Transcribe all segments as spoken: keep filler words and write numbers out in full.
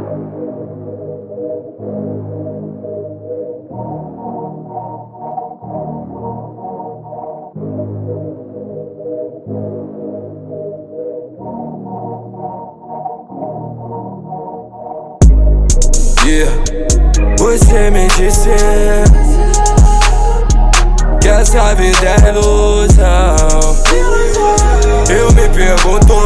Yeah. Você me disse que essa vida é ilusão. Eu me pergunto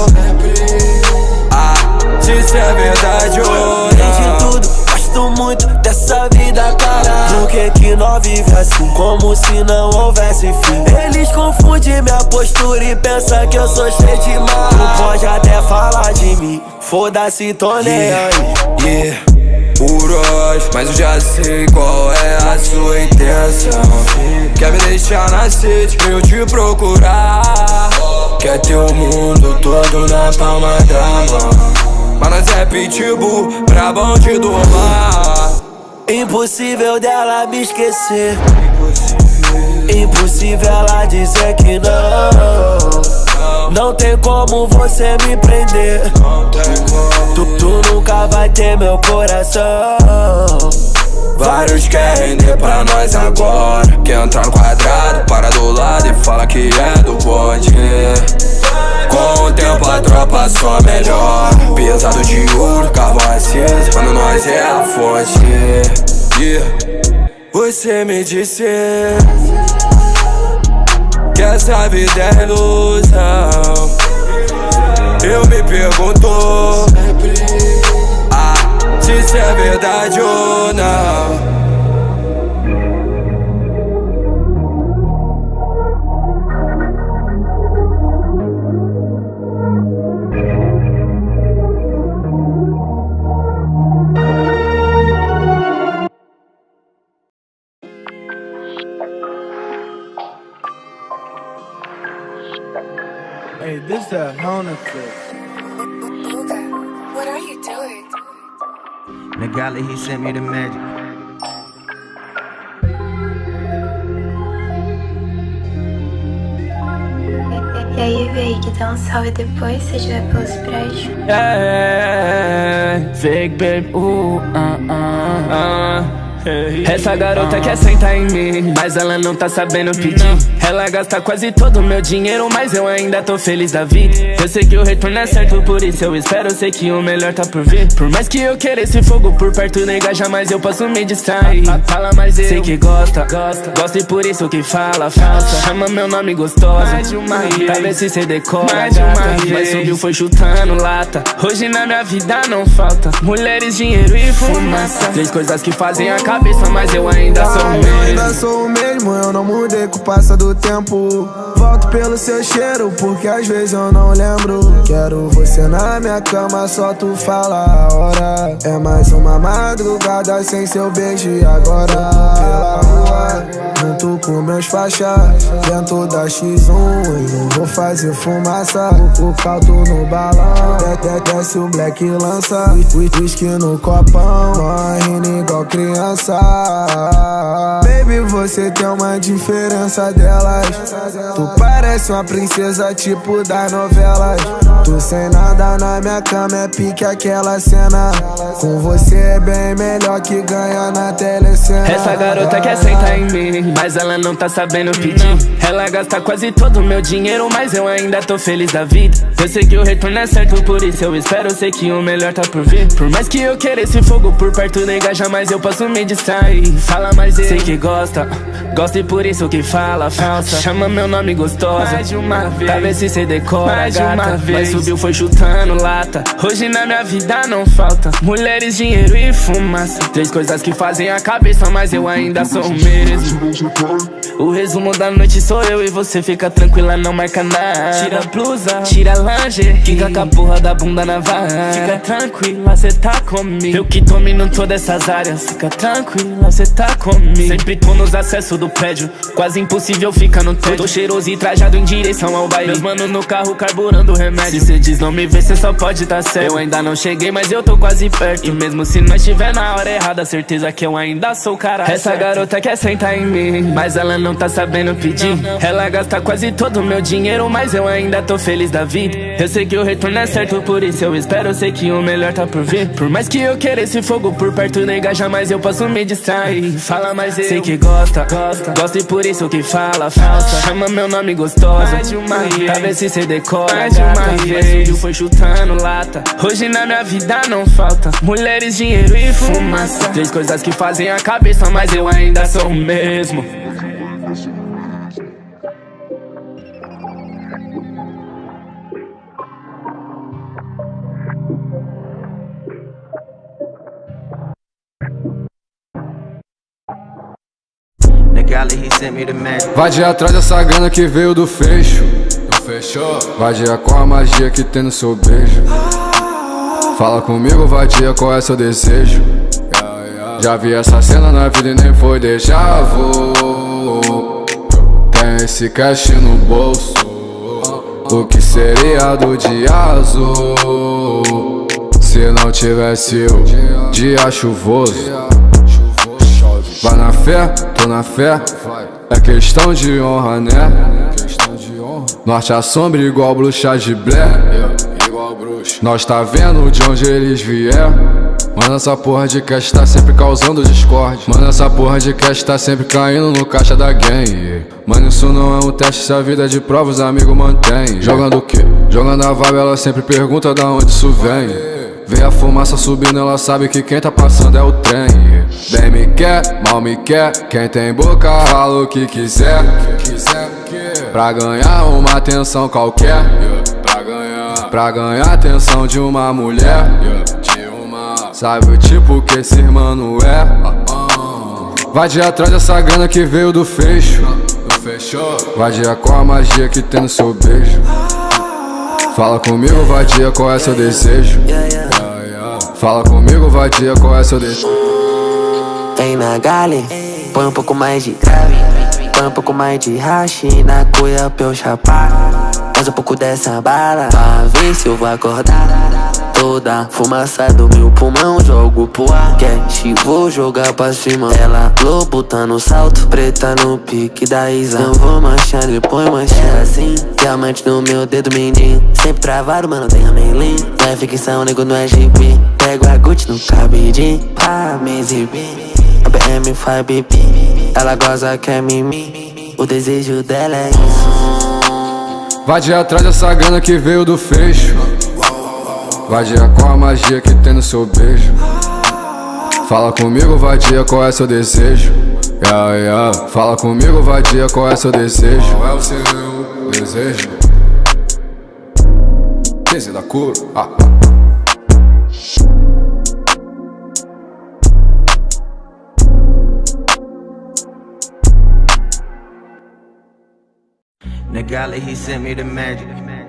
ah, se isso é verdade ou não. Tem de tudo, gosto muito dessa vida, cara. Por que que nós vive assim, como se não houvesse fim? Eles confundem minha postura e pensam que eu sou cheio de mal. Tu pode até falar de mim, foda-se, tô nem Yeah, aí. yeah. Puros, mas eu já sei qual é a sua intenção. Quer me deixar na sede pra eu te procurar. Quer ter o mundo todo na palma da mão. Mas nós é pitbull, brabão de domar. Impossível dela me esquecer, impossível ela dizer que não. Não tem como você me prender. Tu, tu nunca vai ter meu coração. Vários querem render pra nós agora. Quer entrar no quadrado, para do lado e fala que é do bonde. Com o tempo a tropa só melhor. Pesado de ouro, carvão aceso, quando nós é a fonte. Yeah. Você me disse que essa vida é ilusão. Eu me pergunto ah, se isso é verdade ou não. Hey, this that Hona clip. Luca, what are you doing? Nagali, he sent me the magic. E aí, véi, que dá um salve depois se estiver pelos prédios. Yeah, fake babe, uh, uh, uh, uh. Essa garota quer sentar em mim, mas ela não tá sabendo pedir. Ela gasta quase todo o meu dinheiro, mas eu ainda tô feliz da vida. Eu sei que o retorno é certo, por isso eu espero, eu sei que o melhor tá por vir. Por mais que eu queira esse fogo por perto, nega, jamais eu posso me distrair. Fala mais eu, sei que gosta, gosta, gosta e por isso que fala, falsa. Chama meu nome gostosa, mais de uma vez, pra ver se cê decora, mais de uma vez. Mas subiu, foi chutando lata. Hoje na minha vida não falta mulheres, dinheiro e fumaça. Três coisas que fazem a cabeça, mas eu ainda sou o mesmo. Eu ainda sou o mesmo, eu não mudei com o passar do tempo. Volto pelo seu cheiro, porque às vezes eu não lembro. Quero você na minha cama, só tu fala a hora. É mais uma madrugada sem seu beijo e agora pela rua, junto com meus faixas, dentro da X um. Eu vou fazer fumaça, o, o caldo no balão. De, desce o black e lança whisky no copão, morrendo igual criança. Baby, você tem uma diferença delas. Tu parece uma princesa tipo das novelas. Tu sem nada na minha cama é pique aquela cena. Com você é bem melhor que ganhar na telecena. Essa garota quer sentar em mim, mas ela não tá sabendo pedir. Ela gasta quase todo o meu dinheiro, mas eu ainda tô feliz da vida. Eu sei que o retorno é certo, por isso eu espero, eu sei que o melhor tá por vir. Por mais que eu queira esse fogo por perto, nega, jamais eu posso me distrair. Fala mais eu, sei que gosta, gosta e por isso que fala, falsa. Chama meu nome gostosa, mais de uma vez, pra ver se cê decora, mais de uma vez. Mas subiu, foi chutando lata. Hoje na minha vida não falta mulheres, dinheiro e fumaça. Três coisas que fazem a cabeça, mas eu ainda sou o mesmo. O resumo da noite sou eu e você fica tranquila, não marca nada. Tira a blusa, tira a lingerie, fica com a porra da bunda na vara. Fica tranquila, cê tá comigo. Eu que domino todas essas áreas. Fica tranquila, cê tá comigo. Sempre tô nos acessos do prédio, quase impossível ficar no teto. Tô cheiroso e trajado em direção ao baile. Meus mano no carro carburando remédio. Se cê diz não me ver, cê só pode tá certo. Eu ainda não cheguei, mas eu tô quase perto. E mesmo se nós estiver na hora errada, certeza que eu ainda sou o cara. Essa garota quer sentar em mim, mas ela não não tá sabendo pedir. Ela gasta quase todo o meu dinheiro, mas eu ainda tô feliz da vida. Eu sei que o retorno é certo, por isso eu espero, eu sei que o melhor tá por vir. Por mais que eu queira esse fogo por perto, nega, jamais eu posso me distrair. Fala mais eu, sei que gosta, gosta, gosta e por isso que fala, falsa. Chama meu nome gostosa, mais de uma vez, pra ver se cê decora. Mais de uma vez, foi chutando lata. Hoje na minha vida não falta mulheres, dinheiro e fumaça. Três coisas que fazem a cabeça, mas eu ainda sou o mesmo. Vai de atrás dessa grana que veio do fecho. Fechou? Vadia com a magia que tem no seu beijo. Fala comigo, vadia, qual é seu desejo? Já vi essa cena na vida e nem foi déjà vu. Tem esse cash no bolso. O que seria do dia azul se não tivesse o dia chuvoso? Vai na fé, tô na fé. É questão de honra, né? Norte a sombra igual bruxa de Blair. Nós tá vendo de onde eles vieram. Mano, essa porra de cash tá sempre causando discórdia. Mano, essa porra de cash tá sempre caindo no caixa da gang. Mano, isso não é um teste, se a vida é de prova os amigos mantém. Jogando o quê? Jogando a vibe, ela sempre pergunta da onde isso vem. Vê a fumaça subindo, ela sabe que quem tá passando é o trem. Bem me quer, mal me quer, quem tem boca fala o que quiser. Pra ganhar uma atenção qualquer. Pra ganhar a atenção de uma mulher. Sabe o tipo que esse mano é? Vai de atrás dessa grana que veio do fecho. Vadia com a magia que tem no seu beijo. Fala comigo, vadia, qual é seu desejo? Fala comigo, vadia, qual é seu desejo? Vem na gale, põe um pouco mais de grave, põe um pouco mais de hashi na cuia pra eu chapar. Mais um pouco dessa bala, pra ver se eu vou acordar. Toda fumaça do meu pulmão jogo pro ar. Cash, vou jogar pra cima. Ela lobo tá no salto, preta no pique da Isa. Não vou manchar, depois manchar assim. Diamante no meu dedo mindinho, sempre travado, mano, tem a melim. Não é ficção, nego, não é jipe. Pego a Gucci no cabidinho pra me exibir. A B M faz pipi, ela goza, quer mimimi. O desejo dela é isso. Vai de atrás dessa grana que veio do fecho. Vadia com a magia que tem no seu beijo. Fala comigo, vadia, qual é seu desejo? Yeah, yeah. Fala comigo, vadia, qual é seu desejo? Qual é o seu desejo? quinze da cura. Ah. Nagala, he sent me the magic.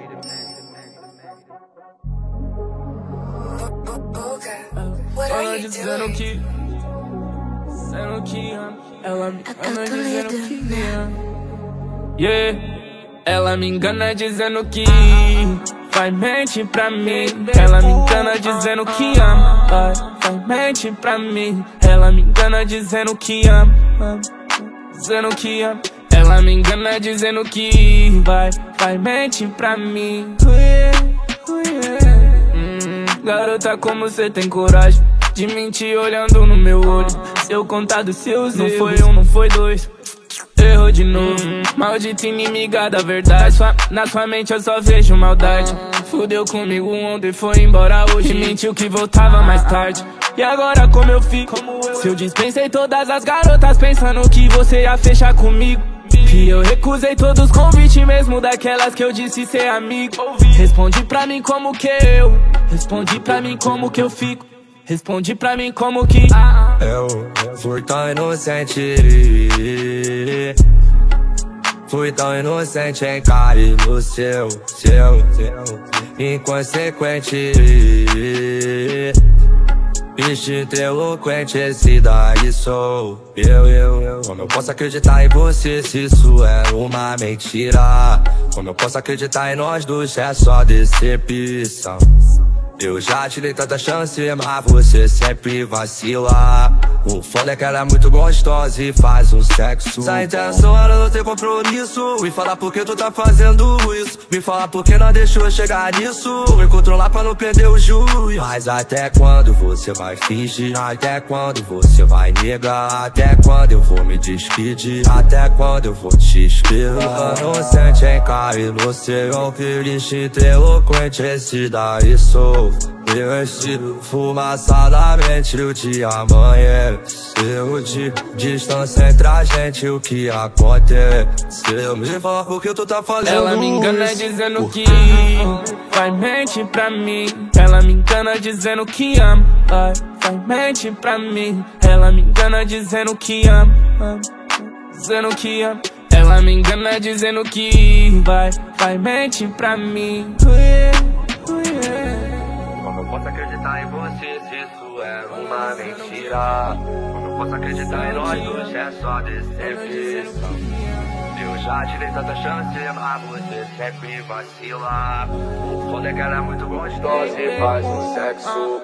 Ela dizendo que, dizendo que ama. Ela me engana dizendo que me ama. Yeah, ela me engana dizendo que vai mente pra mim. Ela me engana dizendo que ama. Vai, vai mente pra mim. Ela me engana dizendo que ama. Dizendo que ama. Ela me engana dizendo que vai, vai mente pra mim. hum, Garota, como cê tem coragem de mentir olhando no meu olho? Se eu contar dos seus erros, não foi um, não foi dois, errou de novo. Maldita inimiga da verdade, na sua, na sua mente eu só vejo maldade. Fudeu comigo ontem, foi embora hoje, mentiu que voltava mais tarde. E agora como eu fico? Se eu dispensei todas as garotas pensando que você ia fechar comigo. E eu recusei todos os convites, mesmo daquelas que eu disse ser amigo. Responde pra mim como que eu, responde pra mim como que eu fico, responde pra mim como que eu fui tão inocente, fui tão inocente em cair no seu, seu, seu inconsequente. Instinto eloquente, esse daí sou eu, eu, eu. Como eu posso acreditar em você se isso é uma mentira? Como eu posso acreditar em nós dois se é só decepção? Eu já te dei tanta chance, mas você sempre vacila. O foda é que ela é muito gostosa e faz um sexo. Se a intenção era não ter compromisso, me fala por que tu tá fazendo isso. Me fala por que não deixou chegar nisso. Me controlar pra não perder o juiz. Mas até quando você vai fingir? Até quando você vai negar? Até quando eu vou me despedir? Até quando eu vou te esperar? Inocente em cair no seu feliz, eloquente, esse daí sou eu, estilo fumaçadamente o dia amanheceu. De distância entre a gente, o que aconteceu? Me fala por que tu tá fazendo isso. Ela me engana dizendo que vai mente pra mim. Ela me engana dizendo que ama, vai, vai mente pra mim. Ela me engana dizendo que ama, dizendo que ama. Ela me engana dizendo que vai, vai mente pra mim. Como eu posso acreditar em você se isso é uma mentira? Como eu posso acreditar em nós dois, é só decepção? Eu já te dei tanta chance, mas você sempre vacila. O foda é que ela é muito gostosa e faz um sexo.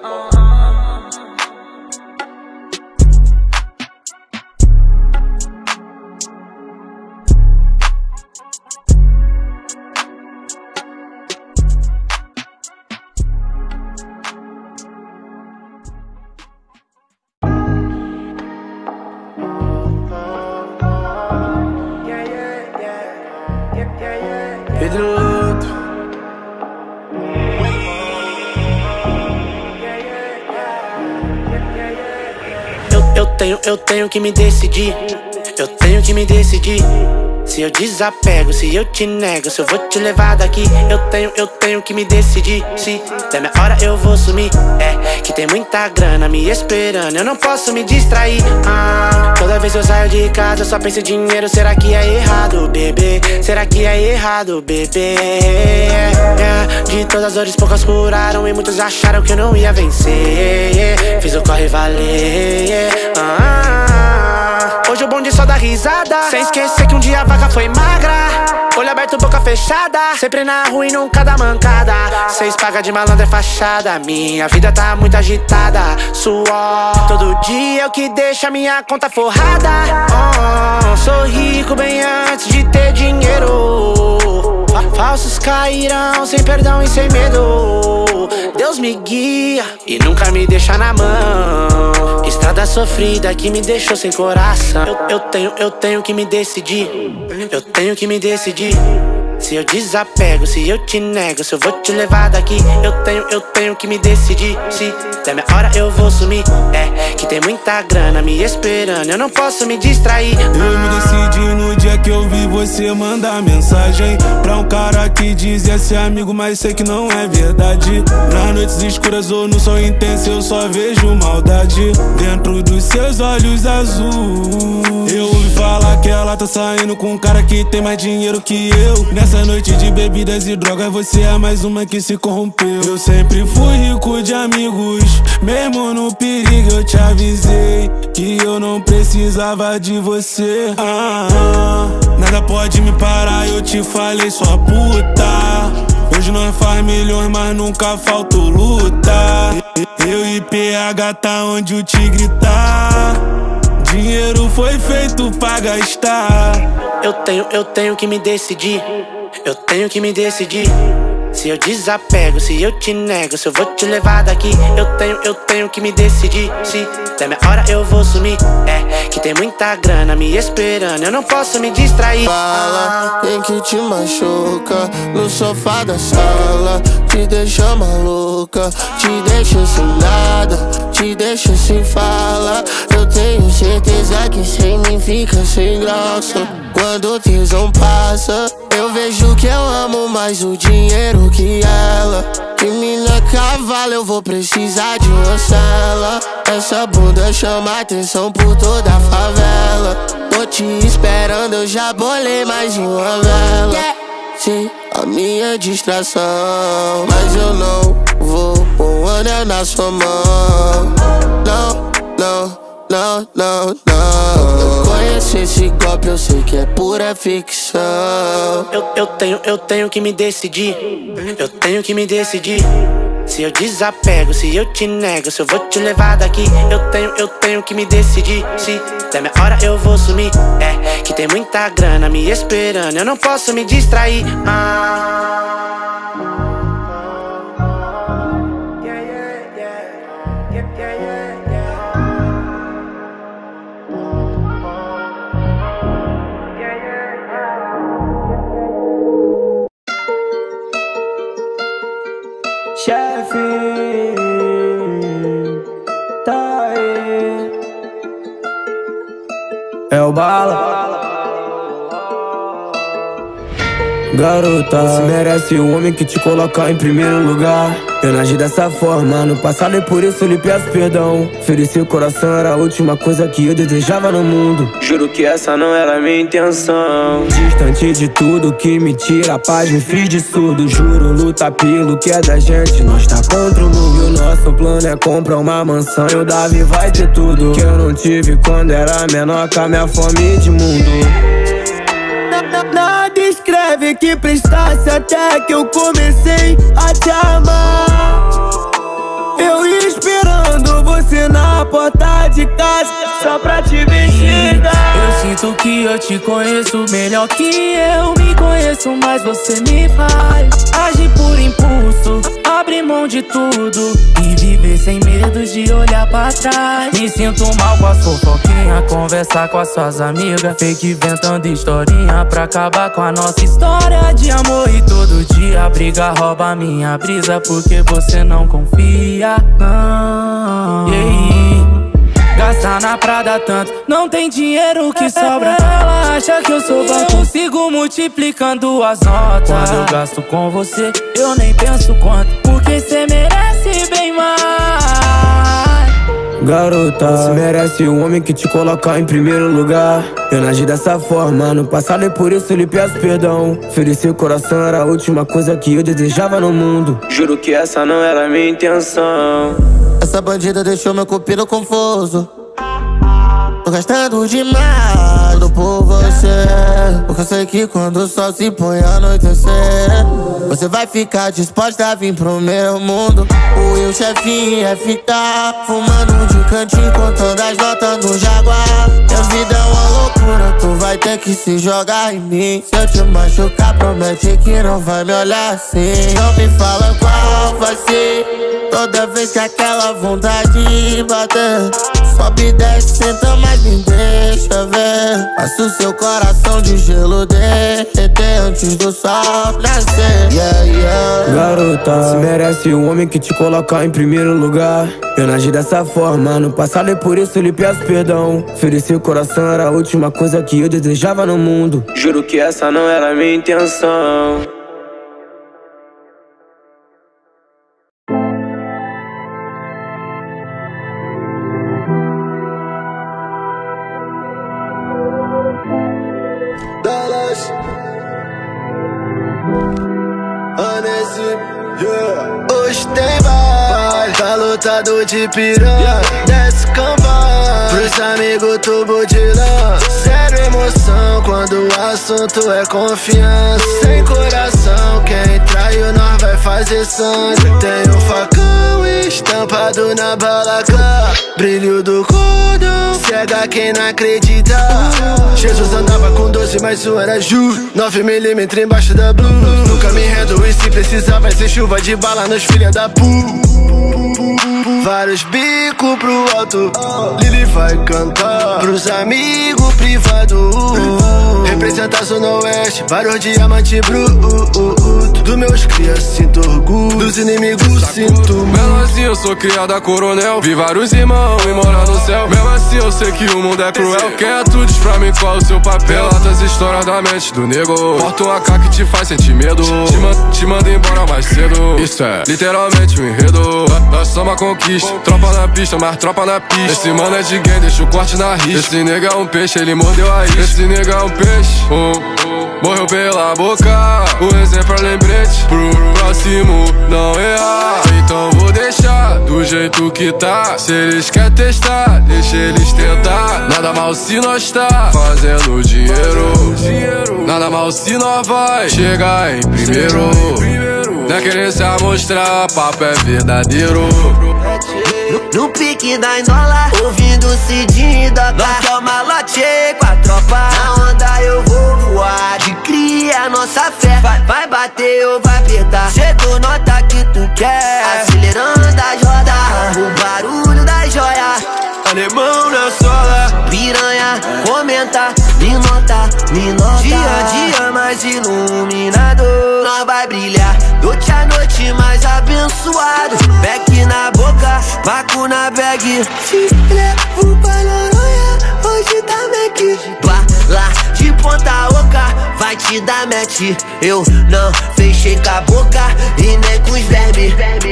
Eu tenho, eu tenho que me decidir. Eu tenho que me decidir. Se eu desapego, se eu te nego, se eu vou te levar daqui. Eu tenho, eu tenho que me decidir. Se der minha hora eu vou sumir. É, que tem muita grana me esperando, eu não posso me distrair. ah, Toda vez que eu saio de casa eu só penso em dinheiro. Será que é errado, bebê? Será que é errado, bebê? é, De todas as dores poucas curaram e muitos acharam que eu não ia vencer. Fiz o corre valer. ah, Hoje o bonde só dá risada, sem esquecer que um dia a vaca foi magra. Olho aberto, boca fechada, sempre na rua e nunca dá mancada. Cês paga de malandro é fachada, minha vida tá muito agitada. Suor, todo dia é o que deixa minha conta forrada. oh, Sou rico bem antes de ter dinheiro. Falsos cairão sem perdão e sem medo. Deus me guia e nunca me deixa na mão. Estrada sofrida que me deixou sem coração. Eu, eu tenho, eu tenho que me decidir. Eu tenho que me decidir. Se eu desapego, se eu te nego, se eu vou te levar daqui. Eu tenho, eu tenho que me decidir. Se der minha hora eu vou sumir. É, que tem muita grana me esperando, eu não posso me distrair. Eu me decidi no dia que eu vi você mandar mensagem pra um cara que dizia ser amigo, mas sei que não é verdade. Nas noites escuras ou no sol intenso eu só vejo maldade dentro dos seus olhos azuis. Eu ouvi falar que ela tá saindo com um cara que tem mais dinheiro que eu. Nessa noite de bebidas e drogas você é mais uma que se corrompeu. Eu sempre fui rico de amigos, mesmo no perigo eu te avisei que eu não precisava de você. ah, ah, Nada pode me parar, eu te falei sua puta. Hoje nós faz milhões, mas nunca faltou luta. Eu e P H tá onde o tigre tá. Dinheiro foi feito pra gastar. Eu tenho, eu tenho que me decidir. Eu tenho que me decidir. Se eu desapego, se eu te nego, se eu vou te levar daqui. Eu tenho, eu tenho que me decidir. Se der minha hora eu vou sumir. É, que tem muita grana me esperando, eu não posso me distrair. Fala, quem que te machuca no sofá da sala, te deixa maluca, te deixa sem nada, te deixa sem fala. Eu tenho certeza que sem mim fica sem graça. Quando o tesão passa, eu vejo que eu amo mais o dinheiro que ela. Que mina cavalo, eu vou precisar de uma cela. Essa bunda chama atenção por toda a favela. Tô te esperando, eu já bolei mais uma vela. Sim, a minha distração, mas eu não vou pôr um anel na sua mão. Não, não, não, não, não. Conheço esse golpe, eu sei que é pura ficção. Eu, eu tenho, eu tenho que me decidir. Eu tenho que me decidir. se eu desapego, se eu te nego, se eu vou te levar daqui. Eu tenho, eu tenho que me decidir. Se der minha hora eu vou sumir. É, que tem muita grana me esperando, eu não posso me distrair. Ah. Chefe, tá aí. É o Bala. Garota, você merece um homem que te coloca em primeiro lugar. Eu não agi dessa forma no passado e por isso eu lhe peço perdão. Feri seu coração, era a última coisa que eu desejava no mundo. Juro que essa não era a minha intenção. Distante de tudo que me tira a paz, me fiz de surdo. Juro, luta pelo que é da gente, nós tá contra o mundo. E o nosso plano é comprar uma mansão e o Davi vai ter tudo que eu não tive quando era menor, com a minha fome de mundo. Nada escreve que prestasse até que eu comecei a te amar. Eu ia esperando você na porta de casa só pra te ver chegar. Eu sinto que eu te conheço melhor que eu me conheço, mas você me faz agir por impulso, abrir mão de tudo e viver sem medo de olhar pra trás. Me sinto mal com a fofoquinha, conversar com as suas amigas, fake inventando historinha pra acabar com a nossa história de amor. E todo dia briga rouba minha brisa porque você não confia. Não. Yeah. Gastar na Prada tanto, não tem dinheiro que sobra. Ela acha que eu sou banco, consigo multiplicando as notas. Quando eu gasto com você, eu nem penso quanto, porque cê merece bem mais. Garota, você merece um homem que te coloca em primeiro lugar. Eu não agi dessa forma no passado e por isso eu lhe peço perdão. Feri seu coração, era a última coisa que eu desejava no mundo. Juro que essa não era a minha intenção. Essa bandida deixou meu cupido confuso. Tô gastando demais tudo por você, porque eu sei que quando o sol se põe a anoitecer, você vai ficar disposta a vir pro meu mundo. O Will chefinho é ficar fumando de cantinho, contando as notas do Jaguar. Minha vida é uma loucura, tu vai ter que se jogar em mim. Se eu te machucar, promete que não vai me olhar assim. Não me fala qual vai ser, toda vez que aquela vontade bater, sobe e desce, senta, mas me deixa ver. Faço seu coração de gelo derreter antes do sol nascer. Yeah, yeah. Garota, você merece um homem que te coloca em primeiro lugar. Eu não agi dessa forma no passado e por isso eu lhe peço perdão. Feri seu coração, era a última coisa que eu desejava no mundo. Juro que essa não era a minha intenção. Hoje tem baile, tá lotado de piranha. Desce campana, pros amigos tubo de lã. Zero emoção quando o assunto é confiança. Sem coração, quem traiu nós vai fazer sangue. Tem um facão estampado na bala clara, brilho do cordão cega quem não acredita. Jesus andava com doze, mas um era Ju, nove milímetros embaixo da blue. Nunca me rendo e se precisar vai ser chuva de bala nos filha da pu. Vários bicos pro alto, Lili vai cantar pros amigos privados. Representa a Zona Oeste, vários diamantes bruto. Do meus crias sinto orgulho, dos inimigos sinto medo. Mesmo assim eu sou criada coronel, vi vários irmãos e mora no céu. Mesmo assim eu sei que o mundo é cruel. Quem é tu diz pra mim qual é o seu papel? Outras histórias da mente do nego, porta um A K que te faz sentir medo. Te, man te manda embora mais cedo. Isso é literalmente um enredo. Nós somos a conquista, tropa na pista, mas tropa na pista. Esse mano é de game, deixa o corte na risca. Esse nega é um peixe, ele mordeu a isca. Esse nega é um peixe, um, um, morreu pela boca. O exemplo é lembrete pro próximo não errar. Então vou deixar do jeito que tá. Se eles querem testar, deixa eles tentar. Nada mal se nós tá fazendo dinheiro. Nada mal se nós vai chegar em primeiro. Não é querer se amostrar, papo é verdadeiro. No, no pique da Inola, ouvindo o Cidinho da Nós que é o malote com a tropa. Na onda eu vou voar, de cria nossa fé. Vai, vai bater ou vai apertar, cedo nota que tu quer. Acelerando as rodas, o barulho da joia. Alemão na sola, piranha, comenta, me nota, me nota. Dia a dia mais iluminado, nós vai brilhar. Noite a noite mais abençoado. Beck na boca, vácuo na bag. Te levo pra Noronha, hoje tá Mac. Bala de ponta oca, vai te dar match. Eu não fechei com a boca e nem com os vermes.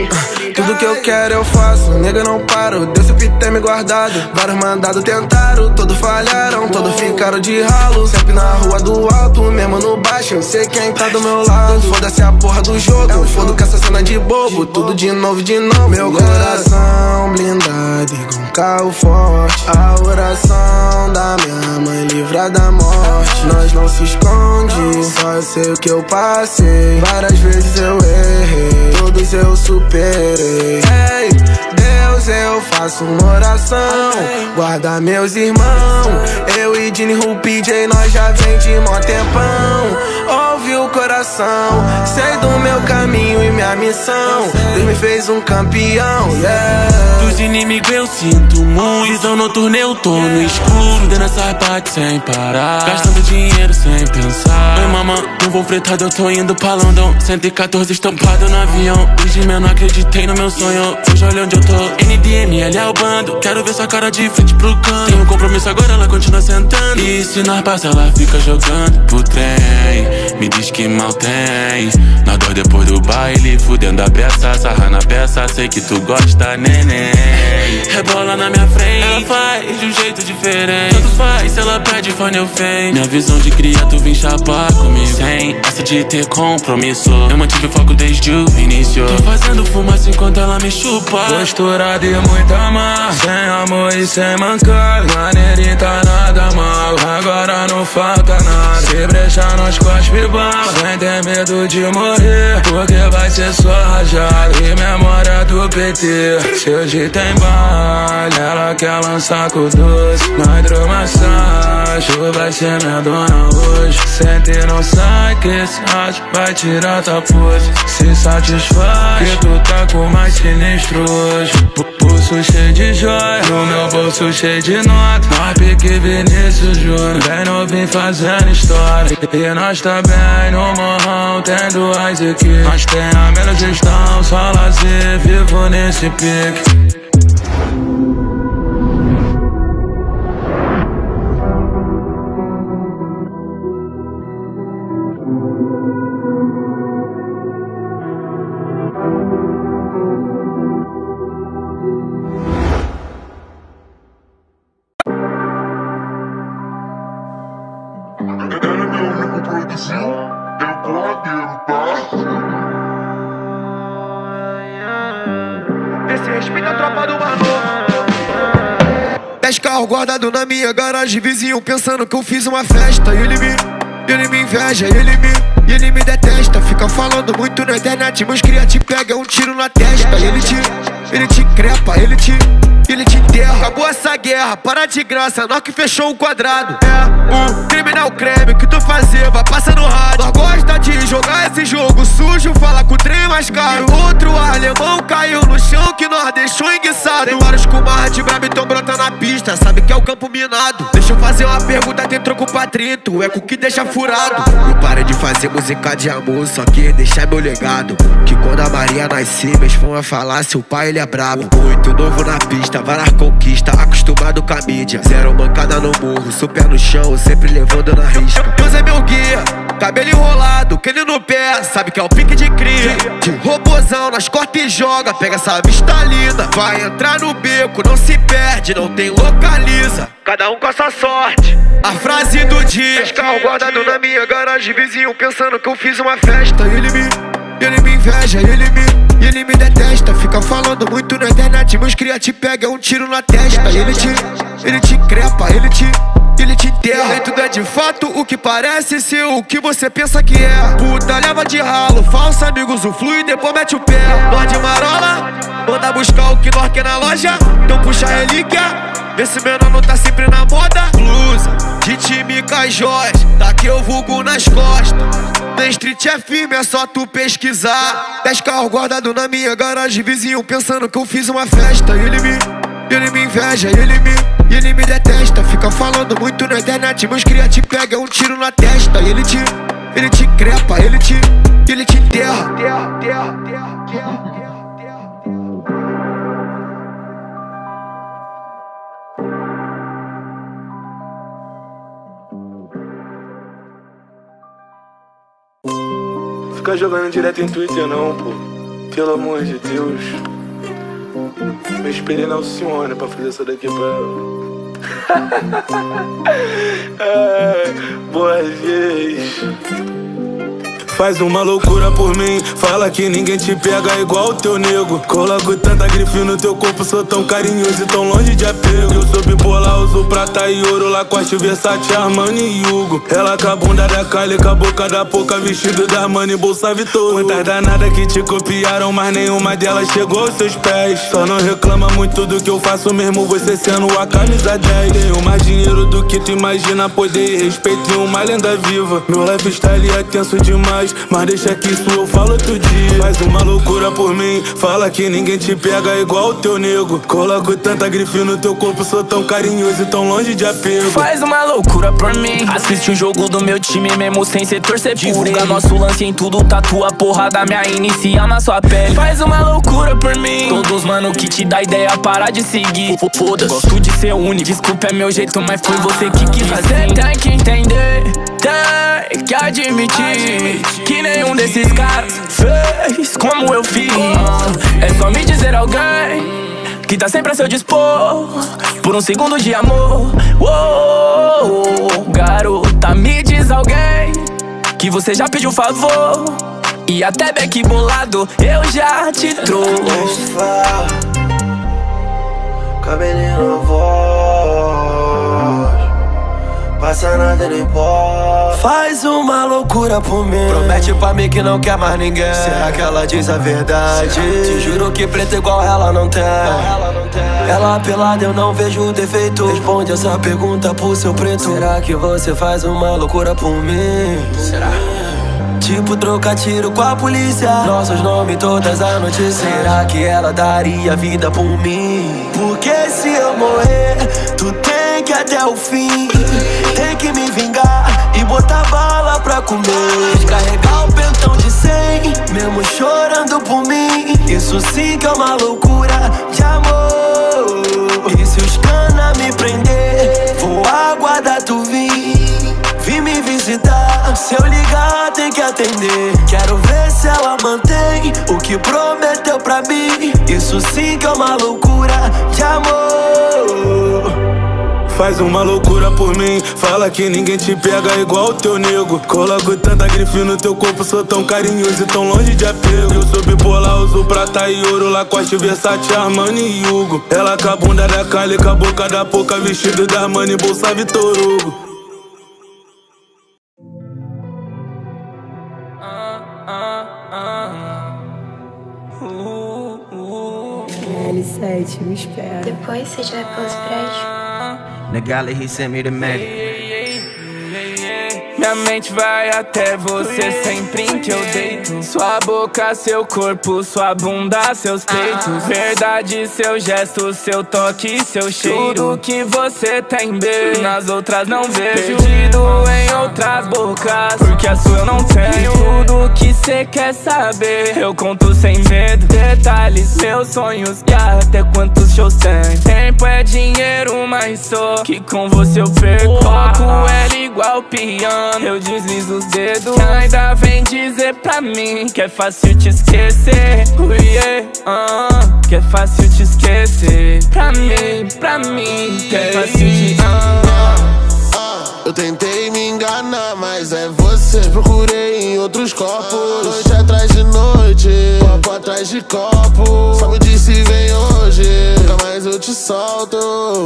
Tudo que eu quero eu faço, nega não paro. Deus sempre tem me guardado. Vários mandados tentaram, todos falharam, todos ficaram de ralo. Sempre na rua do alto, mesmo no baixo, eu sei quem tá do meu lado. Foda-se a porra do jogo, foda com essa cena de bobo. Tudo de novo, de novo. Meu coração blindado igual um carro forte. A oração da minha mãe livra da morte. Nós não se esconde, só eu sei o que eu passei. Várias vezes eu errei, todos eu superei. Ei, Deus, eu faço uma oração, guarda meus irmãos. Eu e Dini, Ru, P J, nós já vem de mó tempão. Ouve o coração, sei do meu caminho e minha missão. Deus me fez um campeão, yeah. Dos inimigos eu sinto muito, visão noturna eu tô no escuro, dando essas partes sem parar, gastando dinheiro sem pensar. Oi mamãe, não vou fretado, eu tô indo pra London. cento e quatorze estampado no avião, desde menor acreditei no meu sonho. Hoje olha onde eu tô, N D M L é o bando. Quero ver sua cara de frente pro canto. Tem um compromisso agora, ela continua sentando. E se nós passa, ela fica jogando pro trem. Me diz que mal tem, na dor depois do baile, fudendo a peça, sarra na peça, sei que tu gosta, neném. Rebola na minha frente, ela faz de um jeito diferente. Tanto faz, se ela pede fone eu venho. Minha visão de cria, tu vem chapar comigo. Sem essa de ter compromisso, eu mantive o foco desde o início. Tô fazendo fumaça enquanto ela me chupa. Postura de muita mar, sem amor e sem mancar. Maneirinho tá nada mal, agora não falta nada. Se brechar nós cospe bala, sem ter medo de morrer, porque vai ser só rajado e memória do P T. Se hoje tem baile, ela quer lançar com doce. Hidromassagem, vai ser minha dona hoje. Sente e não sai que esse rádio vai tirar tua pose. Se satisfaz que tu tá com mais sinistro hoje. Pulso cheio de joia, no meu bolso cheio de nota. Nós pique Vinícius Júnior, bem novinho fazendo história. E nós tá bem no morrão, tem duas equipes. Nós tem a menos gestão, só lazer, vivo nesse pique. Dez carros guardados na minha garagem, vizinho pensando que eu fiz uma festa. E ele me, ele me inveja, ele me, ele me detesta. Fica falando muito na internet, meus cria te pega um tiro na testa. Ele te, ele te crepa, ele te, ele te enterra. Acabou essa guerra, para de graça, nós que fechou o quadrado. É um criminal creme que tu fazer, vai passar no rádio. Nós gosta de jogar esse jogo sujo, fala com o trem mais caro. E outro alemão caiu no chão que nós deixou enguiçado. Tem vários com marra de brabo, então brota na pista, sabe que é o campo minado. Deixa eu fazer uma pergunta, tem troco pra trinta, o eco que deixa furado. Eu parei de fazer música de amor, só que deixar meu legado. Que quando a Maria nascer, meus fãs vão falar, seu pai ele é brabo. Muito novo na pista, várias conquistas, acostumado com a mídia. Zero mancada no morro, super no chão, sempre levando na risca. Deus é meu guia, cabelo enrolado, que ele no pé, sabe que é o pique de cria. De robozão, nós corta e joga, pega essa vista linda. Vai entrar no beco, não se perde, não tem localiza. Cada um com a sua sorte. A frase do dia: dez carros guardados na minha garagem, vizinho pensando que eu fiz uma festa. Ele me, ele me inveja, ele me, ele me detesta. Fica falando muito na internet, meus cria te pega um tiro na testa. Ele te, ele te crepa, ele te, ele te enterra. E tudo é de fato o que parece ser o que você pensa que é. Puta leva de ralo, falso amigo usufrui e depois mete o pé. Nós de marola, manda buscar o que nós quer na loja. Então puxa a relíquia, vê se menor não tá sempre na moda. Blusa de time Cajós, daqui eu vulgo nas costas. Na street é firme, é só tu pesquisar. Dez carros guardados na minha garagem, vizinho pensando que eu fiz uma festa. Ele me, ele me inveja, ele me, ele me detesta. Fica falando muito na internet, meus cria te pega um tiro na testa. Ele te, ele te crepa, ele te, ele te enterra. Ficar jogando direto em Twitter não, pô. Pelo amor de Deus. Eu esperei na Alcione pra fazer essa daqui pra ela. É, boa vez. Faz uma loucura por mim, fala que ninguém te pega igual o teu nego. Coloco tanta grife no teu corpo, sou tão carinhoso e tão longe de apego. Eu sou bipolar, uso prata e ouro, Lacoste, Versace, Armani e Hugo. Ela com a bunda da Kylie, com a boca da Poca, vestido da Armani, bolsa Vitor. Quantas danadas que te copiaram, mas nenhuma delas chegou aos seus pés. Só não reclama muito do que eu faço mesmo, você sendo a camisa dez. Tenho mais dinheiro do que tu imagina, poder e respeito em uma lenda viva. Meu lifestyle é tenso demais, mas deixa que isso eu falo outro dia. Faz uma loucura por mim, fala que ninguém te pega igual o teu nego. Coloco tanta grife no teu corpo, sou tão carinhoso e tão longe de apego. Faz uma loucura por mim, assiste o jogo do meu time mesmo sem ser torcer por ele. Divulga nosso lance em tudo, tatua a porrada minha inicial na sua pele. Faz uma loucura por mim, todos mano que te dá ideia para de seguir. Foda-se, gosto de ser único, desculpa é meu jeito, mas foi você que quis fazer. Tem que entender, tem que admitir que nenhum desses caras fez como eu fiz. É só me dizer alguém que tá sempre a seu dispor por um segundo de amor. Uou, garota, me diz alguém que você já pediu favor e até beck bolado eu já te trouxe. Cabelinho na voz, passa nada nem pode. Faz uma loucura por mim, promete pra mim que não quer mais ninguém. Será que ela diz a verdade? Te juro que preto igual ela não tem. Ela pelada eu não vejo defeito. Responde essa pergunta pro seu preto. Será que você faz uma loucura por mim? Será? Tipo trocar tiro com a polícia, nossos nomes todas as notícias. Será que ela daria vida por mim? Porque se eu morrer, tu tem que ir até o fim. Tem que me vingar e botar bala pra comer. Descarregar o pentão de cem, mesmo chorando por mim. Isso sim que é uma loucura de amor. E se os cana me prender, vou aguardar tu vir. Vim me visitar, se eu ligar tem que atender. Quero ver se ela mantém o que prometeu pra mim. Isso sim que é uma loucura de amor. Faz uma loucura por mim, fala que ninguém te pega igual o teu nego. Coloco tanta grife no teu corpo, sou tão carinhoso e tão longe de apego. Eu sou bipolar, uso prata e ouro, Lacoste, Versace, Armani e Hugo. Ela com a bunda da Kylie, com a boca da Poca, vestido da Armani, bolsa Vitor Hugo. L sete, me espera. Depois você já vai pelos prédios. The galley, he sent me the magic. Minha mente vai até você sempre em que eu deito. Sua boca, seu corpo, sua bunda, seus peitos. Verdade, seu gesto, seu toque, seu cheiro. Tudo que você tem, bem, nas outras não vejo. Perdido em outras bocas, porque a sua eu não tenho. Tudo que cê quer saber, eu conto sem medo. Detalhes, meus sonhos e até quantos shows tem. Tempo é dinheiro, mas só que com você eu perco. Toco L igual piano, eu deslizo os dedos. Ainda vem dizer pra mim que é fácil te esquecer. uh, yeah, uh, Que é fácil te esquecer. Pra mim, pra mim, que é fácil de uh. Eu tentei me enganar, mas é você. Procurei em outros corpos, noite atrás de noite, copo atrás de copo. Só me disse vem hoje, nunca mais eu te te solto.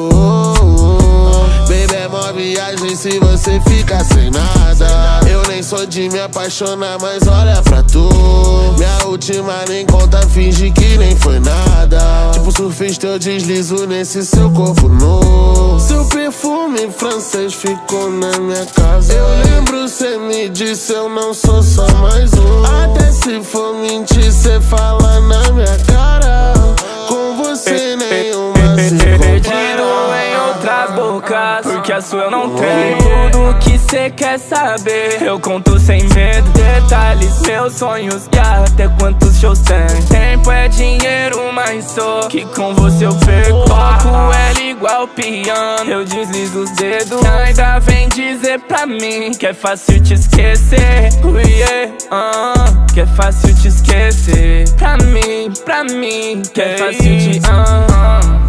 Baby, é mó viagem se você ficar sem nada. Eu nem sou de me apaixonar, mas olha pra tu. Minha última nem conta, finge que nem foi nada. Tipo surfista eu deslizo nesse seu corpo nu. Seu perfume francês ficou na minha casa. Eu lembro, cê me disse, eu não sou só mais um. Até se for mentir, cê fala na minha cara. Com você nenhuma se compara. Em outras bocas, porque a sua eu não tenho. Tudo que cê quer saber, eu conto sem medo. Detalhes, meus sonhos e até quantos shows tem. Tempo é dinheiro, mas só que com você eu perco. Toco ela igual piano, eu deslizo os dedos. Ainda vem dizer pra mim que é fácil te esquecer. uh, yeah, uh, Que é fácil te esquecer. Pra mim, pra mim, que é fácil te... Uh, uh.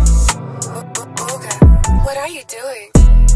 What are you doing?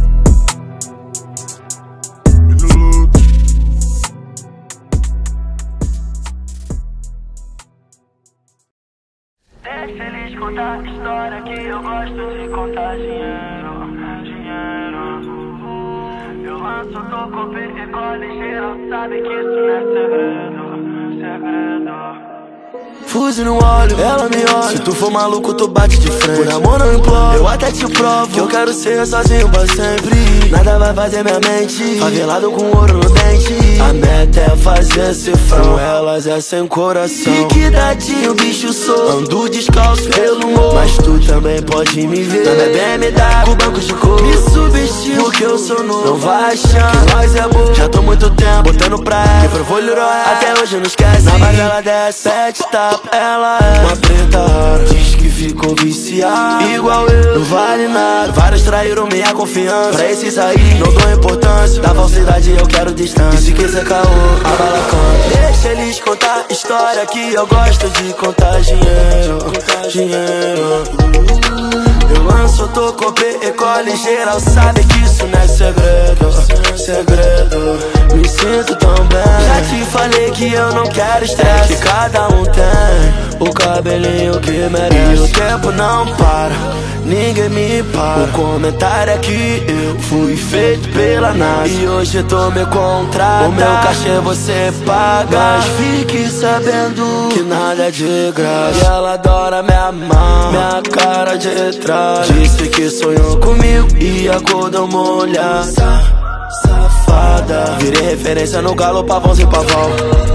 Deixa eles contar a história que eu gosto de contar dinheiro, dinheiro. Eu lanço, toco, recolhe, geral sabe que isso não é segredo, segredo. Fuso no olho, ela me olha. Se tu for maluco, tu bate de frente. Por amor não imploro, eu até te provo que eu quero ser sozinho pra sempre. Nada vai fazer minha mente favelado com ouro no dente. A meta é fazer cifrão, elas é sem coração. Liquidadinho, bicho sou. Ando descalço pelo morro, mas tu também pode me ver na minha B M W, com banco de couro. Me subestimo porque eu sou novo. Não vai achando que nós é bom. Já tô muito tempo botando pra ela, que provou é. Até hoje não esquece. Na base ela desce, sete tapa. Ela é uma preta rara, diz que ficou viciada igual eu, não vale nada. Vários traíram minha confiança, pra esses aí não dou importância. Da falsidade eu quero distância, e se quiser caô, a bala canta. Deixa eles contar história que eu gosto de contar dinheiro, dinheiro. Eu lanço, toco, recolhe, geral sabe que isso não é segredo, segredo. Me sinto tão bem. Já te falei que eu não quero estresse, que cada um tem o cabelinho que merece. E o tempo não para, ninguém me para. O comentário é que eu fui feito pela NASA, e hoje tô me contratando. O meu cachê você paga, mas fique sabendo que nada é de graça. E ela adora me amar, minha cara de trás. Disse que sonhou comigo e acordou molhada, safada. Virei referência no galo, pavãos e pavão.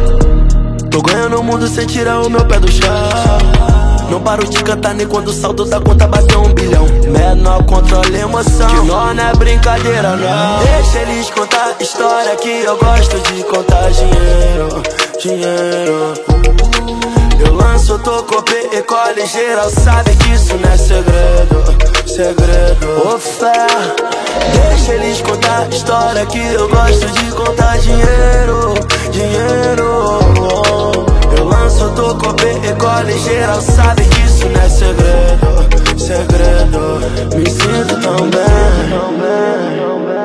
Tô ganhando o mundo sem tirar o meu pé do chão. Não paro de cantar nem quando o saldo da conta bateu um bilhão. Menor controla a emoção, que não, não é brincadeira não. Deixa eles contar história que eu gosto de contar dinheiro, dinheiro. Eu lanço, toco, recolhe, geral sabe que isso não é segredo, segredo. Ô fé, deixa eles contar história que eu gosto de contar dinheiro, dinheiro. Eu lanço, toco, recolhe, geral sabe que isso não é segredo, segredo. Me sinto tão bem, tão bem, tão bem.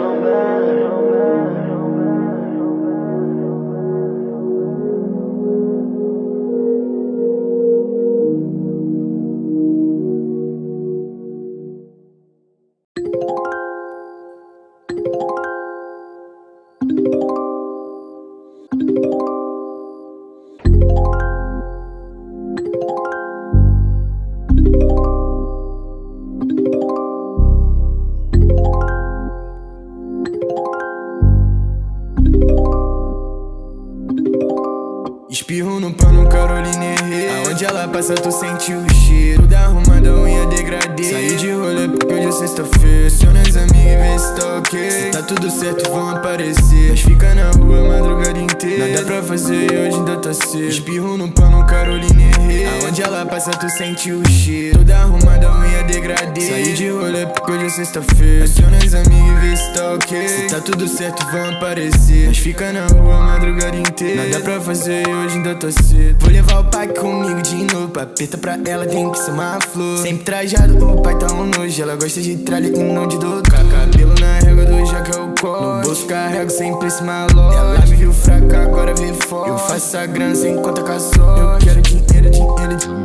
Espirro no pano, Carolina Herrera. Aonde ela passa tu sente o cheiro da arrumada, unha degradê. Saí de rolê porque hoje é sexta-feira. Aciona as amigas e vê se tá ok. Se tá tudo certo vão aparecer, mas fica na rua a madrugada inteira. Nada pra fazer e hoje ainda tá cedo. Espirro no pano, Carolina Herrera. Aonde ela passa tu sente o cheiro, toda arrumada, unha degradê. Saí de rolê porque hoje é sexta-feira. Aciona as amigas e vê se tá ok. Se tá tudo certo vão aparecer, mas fica na rua a madrugada inteira. Nada pra fazer e hoje ainda tô cedo. Vou levar o pai comigo de novo, aperta pra ela tem que ser uma flor. Sempre trajado, o pai tá um nojo. Ela gosta de tralha e não de doutor. Cabelo na régua do jaca é o corte. No bolso carrego sempre esse malote. Ela me viu fraca, agora vê forte. Eu faço a grana sem conta com a sorte. Eu quero dinheiro, dinheiro, dinheiro.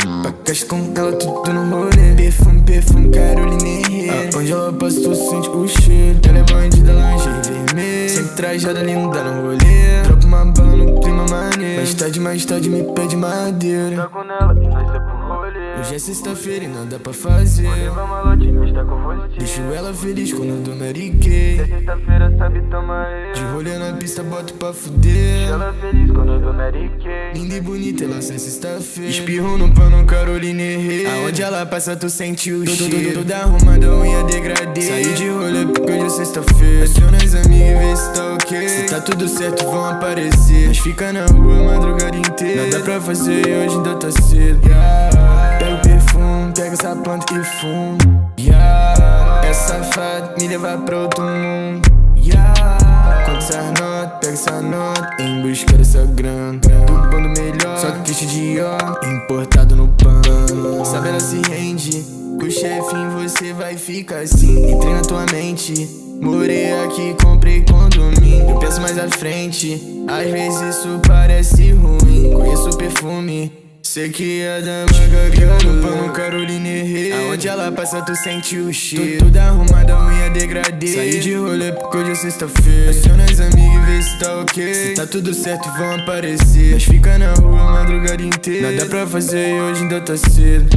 Gasto com ela tudo no rolê. Perfume, perfume, Caroline Herrera. Onde ela passa tu sente o cheiro. Ela é bandida, lingerie vermelha. Sempre trajada linda no rolê. Dropa uma bala no clima maneiro. Mais tarde, mais tarde me pede madeira. Tá com ela e nós tá pro rolê. Hoje é sexta-feira e nada pra fazer. Vou levar uma latinha, está com você. Deixo ela feliz quando eu dou Mary Kay. É sexta-feira, sabe, toma eu. De rolê na pista, boto pra fuder. Deixo ela feliz quando eu dou Mary Kay. Linda e bonita, ela sem sexta-feira. Espirro no pano, Caroline Herrera. Aonde ela passa, tu sente o cheiro. Toda arrumada, unha degradê. Saí de rolê porque hoje é sexta-feira. Aciona as amigas e vê se tá ok. Se tá tudo certo, vão aparecer. Mas fica na rua a madrugada inteira. Nada pra fazer e hoje ainda tá cedo. Yeah. Pega o perfume, pega essa planta e fumo. Yeah. É safado, me levar pra outro mundo. Yeah. Conta essas notas, pega essa nota em busca dessa grana. Do bando melhor, só que triste de ó, importado no pano. Sabe, ela se rende. Com o chefe em você vai ficar assim. Entrei na tua mente. Morei aqui, comprei condomínio. Eu penso mais à frente. Às vezes isso parece ruim. Conheço o perfume. Sei que é da manga no pano, Caroline Herrera. Aonde ela passa, tu sente o cheiro. Tudo arrumada, unha degradê. Saí de rolê porque hoje é sexta-feira. Aciona as amigas e vê se tá ok. Se tá tudo certo, vão aparecer. Mas fica na rua a madrugada inteira. Nada pra fazer e hoje ainda tá cedo.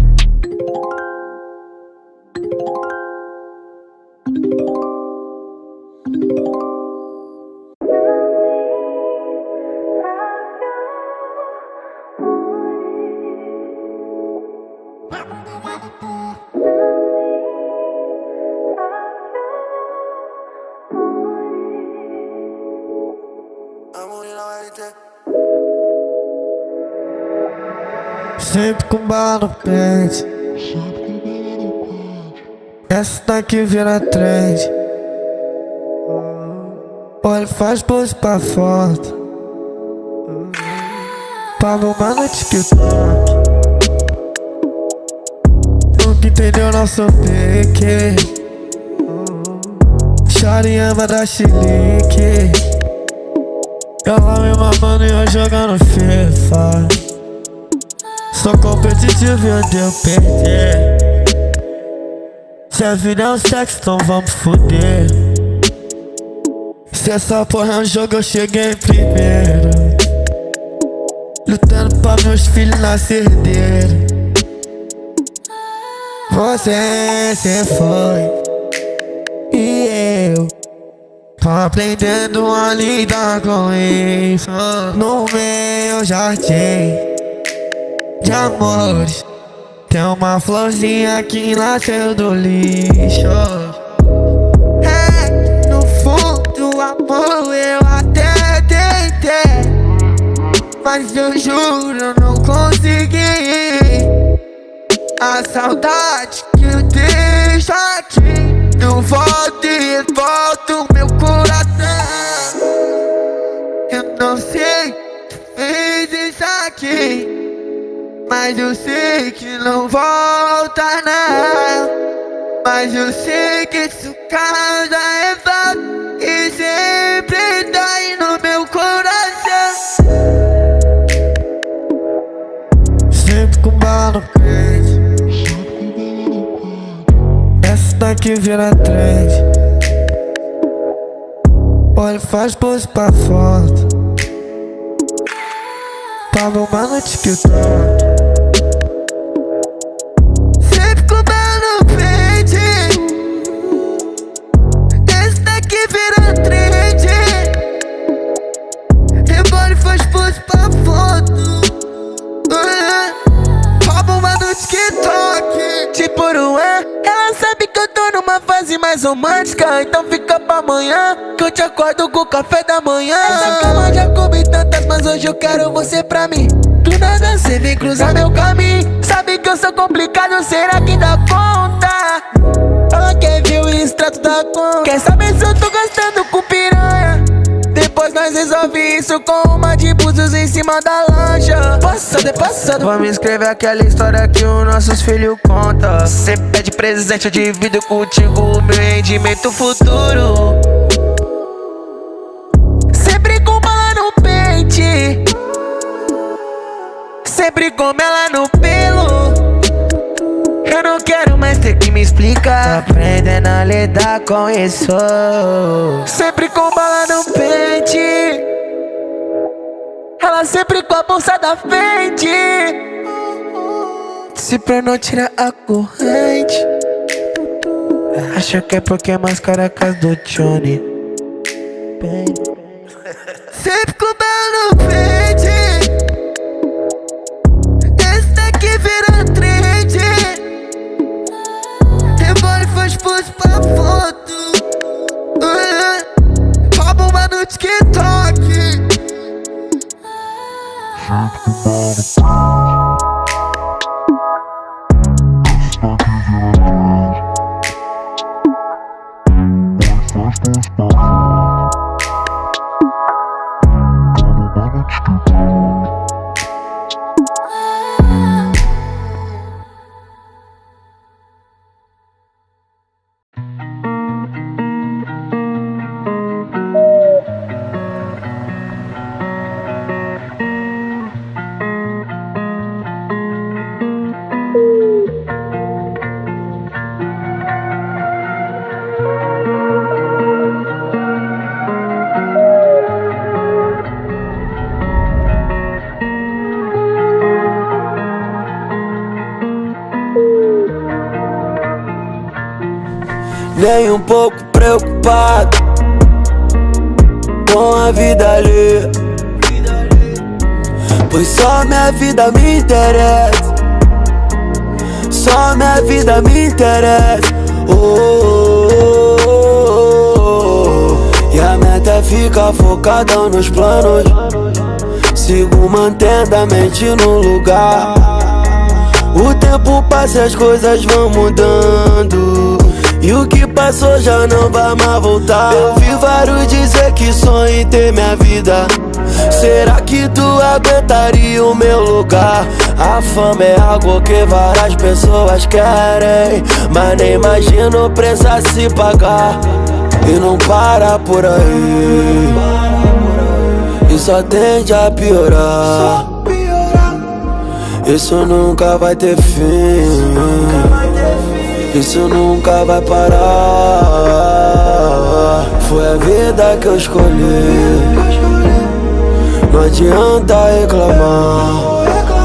Sempre com bala no pente. Essa daqui vira trend. Olha, faz pose pra foto. Pra bombar no TikTok. Nunca entendeu nosso pique. Choriamba da chilique. Ela me mamando e eu jogando FIFA. Sou competitivo e odeio perder. Se a vida é um sexo, então vamos foder. Se essa porra é um jogo, eu cheguei primeiro. Lutando pra meus filhos nascer herdeiro. Você, cê foi e eu tô aprendendo a lidar com isso. No meu jardim de amores tem uma florzinha que nasceu do lixo. É, no fundo, amor, eu até tentei, mas eu juro, eu não consegui. A saudade que eu deixo aqui, eu volto e volto meu coração. Eu não sei que fez isso aqui, mas eu sei que não volta não. Mas eu sei que isso causa revolta e sempre dói no meu coração. Sempre com bala no peito. Essa daqui vira trend. Olha, faz pose pra foto. Pra bombar no TikTok. Ela sabe que eu tô numa fase mais romântica, então fica pra amanhã que eu te acordo com o café da manhã. Essa cama já comi tantas, mas hoje eu quero você pra mim. Do nada cê vem cruzar meu caminho. Sabe que eu sou complicado, será que dá conta? Ela quer ver o extrato da conta. Quer saber se eu tô gastando com piranha? Depois nós resolve isso com uma de búzios em cima da lancha. Passado é passado. Vamos escrever aquela história que os nossos filhos contam. Cê pede presente, eu divido contigo o meu rendimento futuro. Sempre com bala no pente. Cê Sempre como ela no pelo. Eu não quero mais ter que me explicar. Tô aprendendo a lidar com isso. Sempre com bala no pente. Ela sempre com a bolsa da frente. Se pra não tirar a corrente. Acho que é porque é mais cara que as do Johnny. Sempre com bala no pente. Esse daqui vira trend. Revole faz pose pra foto. uh, Rouba uma no TikTok. Nem um pouco preocupado com a vida ali, pois só minha vida me interessa. Só minha vida me interessa. oh, oh, oh, oh. E a meta é ficar focadão nos planos. Sigo mantendo a mente no lugar. O tempo passa e as coisas vão mudando, e o que passou já não vai mais voltar. Eu vi vários dizer que sonho em ter minha vida. Será que tu aguentaria o meu lugar? A fama é algo que várias pessoas querem, mas nem imagino o preço a se pagar. E não para por aí, e só tende a piorar. Isso nunca vai ter fim, isso nunca vai parar. Foi a vida que eu escolhi, não adianta reclamar.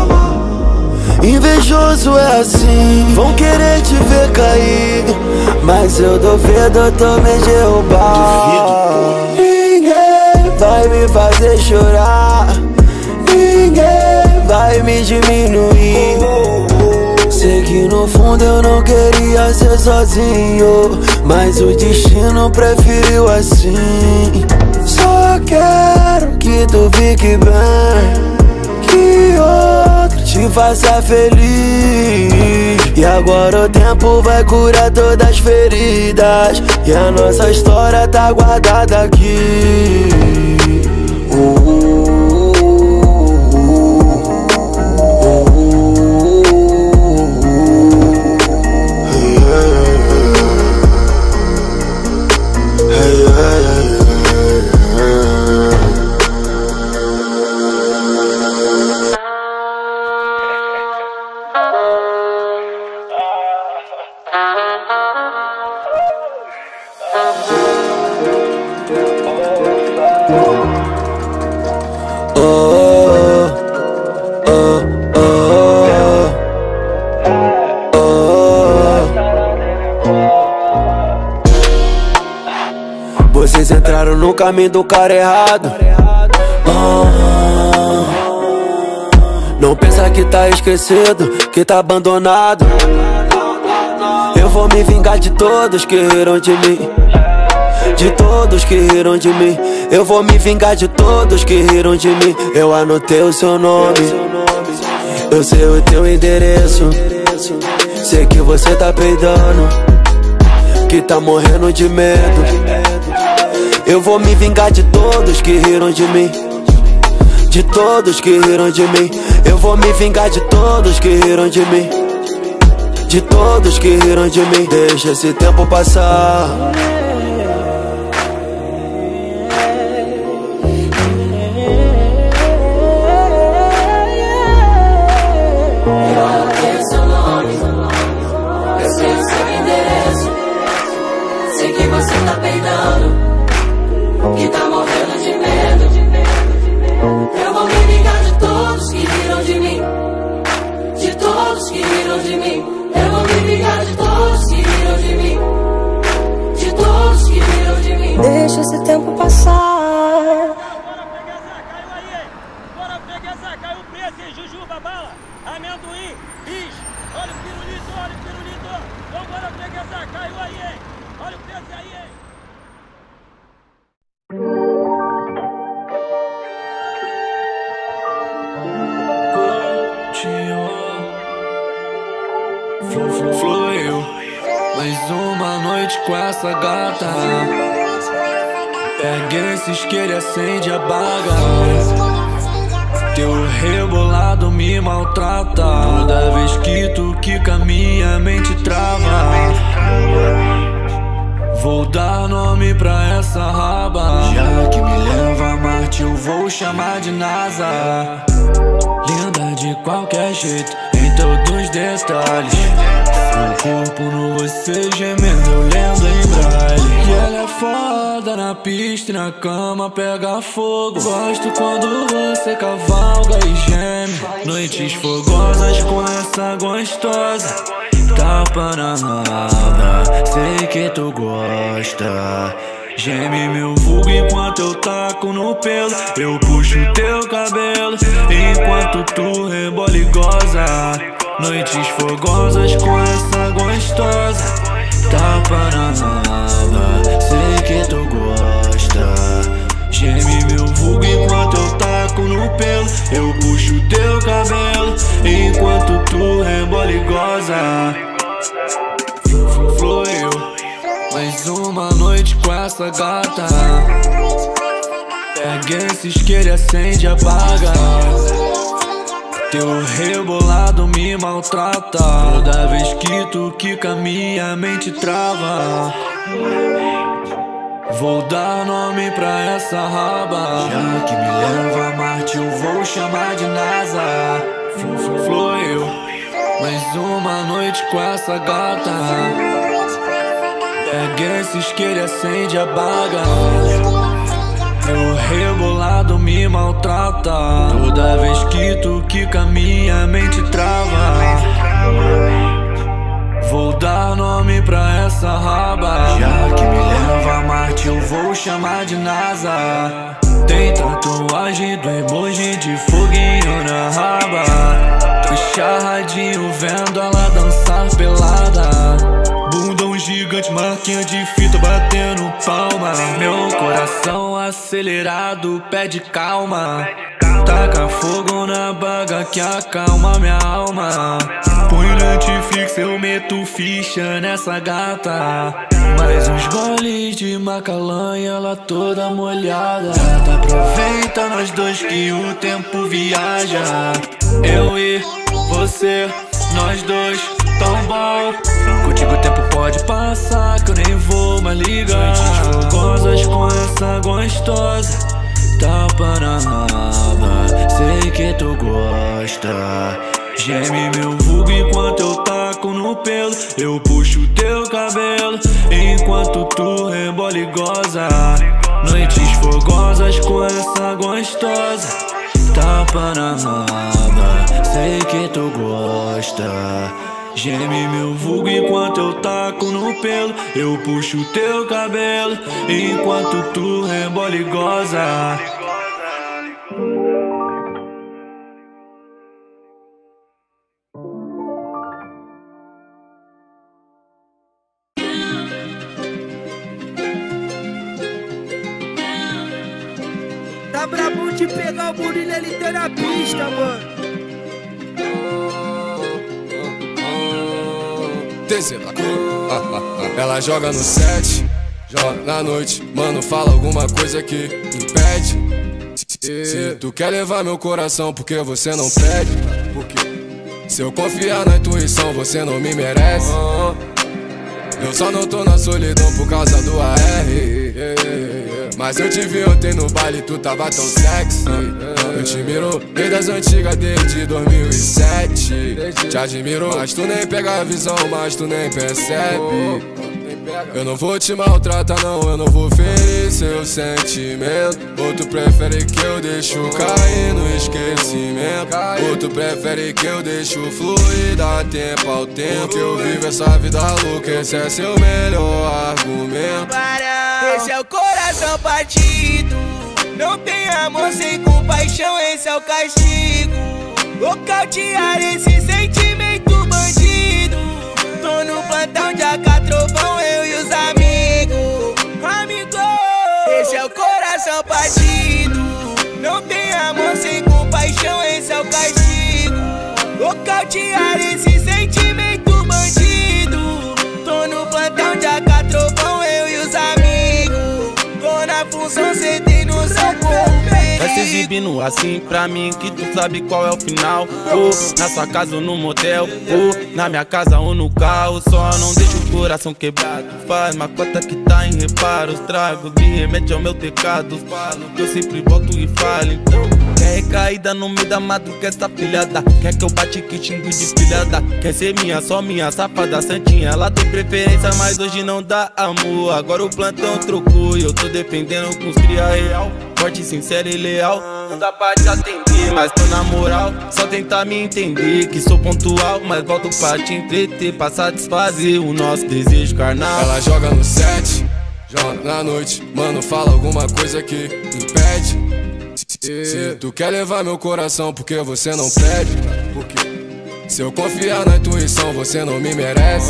Invejoso é assim, vão querer te ver cair, mas eu duvido tu me derrubar. Ninguém vai me fazer chorar, ninguém vai me diminuir. Sei que no fundo eu não queria ser sozinho, mas o destino preferiu assim. Só quero que tu fique bem, que outro te faça feliz. E agora o tempo vai curar todas as feridas, e a nossa história tá guardada aqui. uh, Vocês entraram no caminho do cara errado. ah, Não pensa que tá esquecido, que tá abandonado. Eu vou me vingar de todos que riram de mim, de todos que riram de mim. Eu vou me vingar de todos que riram de mim. Eu anotei o seu nome, eu sei o teu endereço. Sei que você tá peidando, que tá morrendo de medo. Eu vou me vingar de todos que riram de mim, de todos que riram de mim. Eu vou me vingar de todos que riram de mim, de todos que riram de mim. Deixa esse tempo passar. faz o tempo passar. Bora freguesar, caiu o preço, jujuba, bala, amendoim, bis. Olha o pirulito, olha o pirulito. Vambora freguesar, caiu aí, hein. Olha o preço aí, hein. Flu, flu, fluiu. Mais uma noite com essa gata. Pega esse isqueiro e acende a baga. Teu rebolado me maltrata. Toda vez que tu quica, minha mente trava. Vou dar nome pra essa raba. Já que me leva a Marte, eu vou chamar de NASA. Linda de qualquer jeito, em todos os detalhes. O corpo no você gemendo, eu lendo em braille. E ela é foda na pista e na cama pega fogo. Gosto quando você cavalga e geme. Noites fogosas com essa gostosa. Tapa na raba, sei que tu gosta. Geme meu vulgo enquanto eu taco no pelo. Eu puxo teu cabelo enquanto tu rebola e goza. Noites fogosas com essa gostosa. Tapa na raba, sei que tu gosta. Geme meu vulgo enquanto eu taco no pelo. Eu puxo teu cabelo enquanto tu rebola e goza. Fluiu. Mais uma noite com essa gata. Pega esse isqueiro e acende e apaga. Teu rebolado me maltrata. Toda vez que tu quica, minha mente trava. Vou dar nome pra essa raba. Já que me leva a Marte, eu vou chamar de NASA. Fluiu. Mais uma noite com essa gata. Pega esse isqueiro e acende a baga. Meu rebolado me maltrata. Toda vez que tu quica, minha mente trava. Vou dar nome pra essa raba. Já que me leva a Marte, eu vou chamar de NASA. Tem tatuagem do emoji de foguinho na raba. Tô charradinho vendo ela dançar pelada. Bundão gigante, marquinha de fita batendo palma. Meu coração acelerado pede calma. Taca fogo na baga que acalma minha alma. Põe Netflix, eu meto ficha nessa gata. Mais uns goles de Macalã e ela toda molhada. Gata, aproveita nós dois que o tempo viaja. Eu e você, nós dois, tão bom. Contigo o tempo pode passar que eu nem vou mais ligar. Noites fogosas com essa gostosa. Tapa na raba, sei que tu gosta. Geme meu vulgo enquanto eu taco no pelo. Eu puxo teu cabelo enquanto tu rebola e goza. Noites fogosas com essa gostosa. Tapa na raba, sei que tu gosta. Geme meu vulgo enquanto eu taco no pelo. Eu puxo teu cabelo enquanto tu rebola e goza. Tá brabo de pegar o Murilo, ele tem na pista, mano. Ela joga no set, joga na noite. Mano, fala alguma coisa que impede. Se tu quer levar meu coração, porque você não pede? Porque se eu confiar na intuição, você não me merece. Eu só não tô na solidão por causa do A R. Mas eu te vi ontem no baile, tu tava tão sexy. Eu te miro desde as antigas, desde dois mil e sete. Te admiro, mas tu nem pega a visão, mas tu nem percebe. Eu não vou te maltratar não, eu não vou ferir seu sentimento. Ou tu prefere que eu deixo cair no esquecimento? Ou tu prefere que eu deixo fluir, dar tempo ao tempo? Que eu vivo essa vida louca, esse é seu melhor argumento. Esse é o coração coração partido. Não tem amor sem compaixão, esse é o castigo. Nocautear esse sentimento bandido. Tô no plantão de A K Trovão, eu e os amigos. Amigo, esse é o coração partido. Não tem amor sem compaixão, esse é o castigo. Nocautear esse sentimento bandido. Tô no plantão de A K Trovão, eu e os amigos. Tô na função, sentei no seu corpo. Vai se exibindo assim pra mim que tu sabe qual é o final. Ou na sua casa ou no motel, ou na minha casa ou no carro. Só não deixa o coração quebrado. Faz uma cota que tá em reparos. Trago de remédio ao meu pecado. Falo que eu sempre volto e falo. Então quer recaída no meio da madruga essa filhada. Quer que eu bate que xingue de filhada. Quer ser minha, só minha safada santinha. Ela tem preferência, mas hoje não dá amor. Agora o plantão trocou e eu tô dependendo com os cria real. Forte, sincero e leal. Não dá pra te atender, mas tô na moral. Só tentar me entender que sou pontual, mas volto pra te entreter, pra satisfazer o nosso desejo carnal. Ela joga no set, joga na noite. Mano, fala alguma coisa que impede. Se, se tu quer levar meu coração, porque você não pede? Porque se eu confiar na intuição, você não me merece.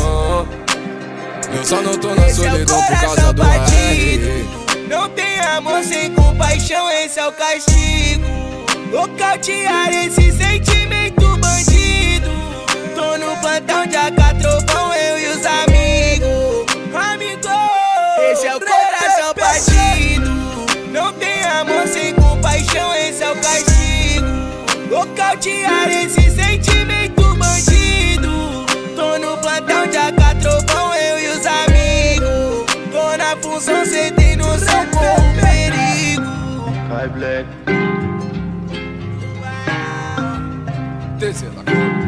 Eu só não tô na solidão por causa do R. Não tem amor sem compaixão, esse é o castigo. Nocautear esse sentimento bandido. Tô no plantão de A K Trovão, eu e os amigos. Amigo, esse é o coração partido. Não tem amor sem compaixão, esse é o castigo. Nocautear esse sentimento bandido. Tô no plantão de A K Trovão, eu e os amigos. Tô na função, sentei no seu corpo, perigo. Vai, Black. Desce lá.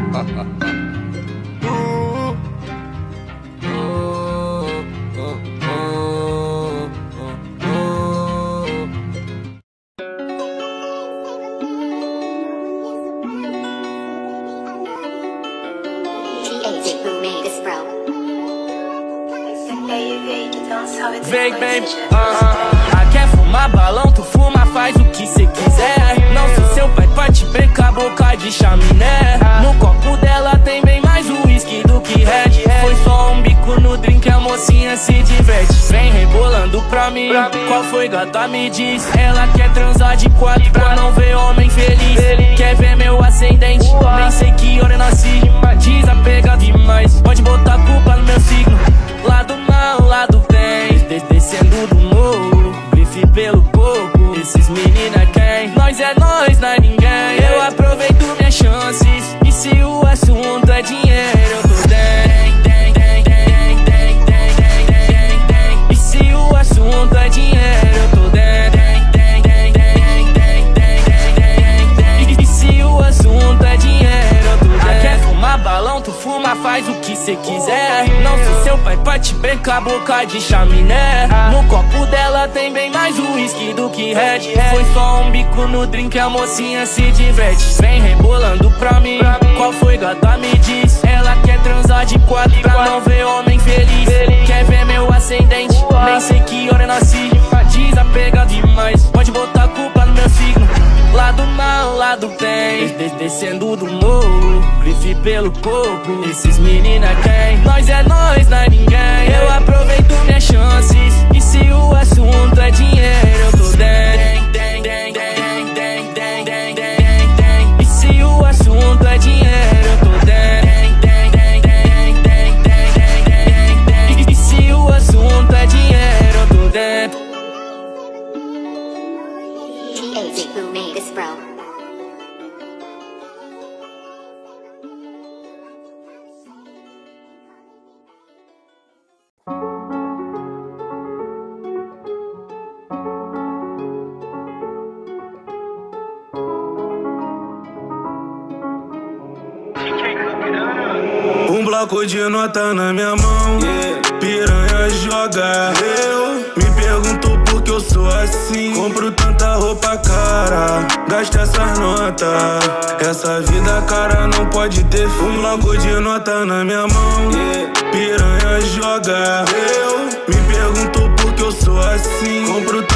Vem, baby, uh-huh. Quer fumar balão, tu fuma, faz o que cê quiser. Não sou seu pai pra te bem com a boca de chaminé. No copo dela tem bem mais uísque do que Red. Foi só um bico no drink, a mocinha se diverte. Vem rebolando pra mim, qual foi, gata, me diz. Ela quer transar de quatro pra não ver homem feliz. Quer ver meu ascendente, nem sei que hora eu nasci. Desapega demais, pode botar culpa no meu signo. Lado mal, lado bem, descendo do morro, grife pelo corpo. Esses meninos é quem? Nós é nós, não é ninguém. Eu aproveito minhas chances, e se o assunto é dinheiro, eu tô dentro. E se o assunto é dinheiro, eu tô dentro. E se o assunto é dinheiro, eu tô dentro. Quer fumar balão, tu fuma, faz o que cê quiser. Não sou seu pai pra te bem com a boca de chaminé. No copo dela tem bem mais uísque do que Red. Foi só um bico no drink, a mocinha se diverte. Vem rebolando pra mim, qual foi, gata, me diz. Ela quer transar de quatro pra não ver homem feliz. Quer ver meu ascendente, nem sei que hora eu nasci. Desapega demais, pode botar culpa no meu signo. Lado mal, lado bem, descendo do morro, grife pelo corpo. Esses meninos é quem? Nós é nós, não é ninguém. Eu aproveito minhas chances, e se o assunto é dinheiro, eu tô dentro. E se o assunto é dinheiro, eu tô dentro. E se o assunto é dinheiro, eu tô dentro. Who made this, bro? Um bloco de nota na minha mão, piranha joga. Eu me pergunto por que eu sou assim. Compro tanta roupa cara, gasto essas notas. Essa vida cara não pode ter fim. Um bloco de nota na minha mão, piranha joga. Eu me pergunto por que eu sou assim. Compro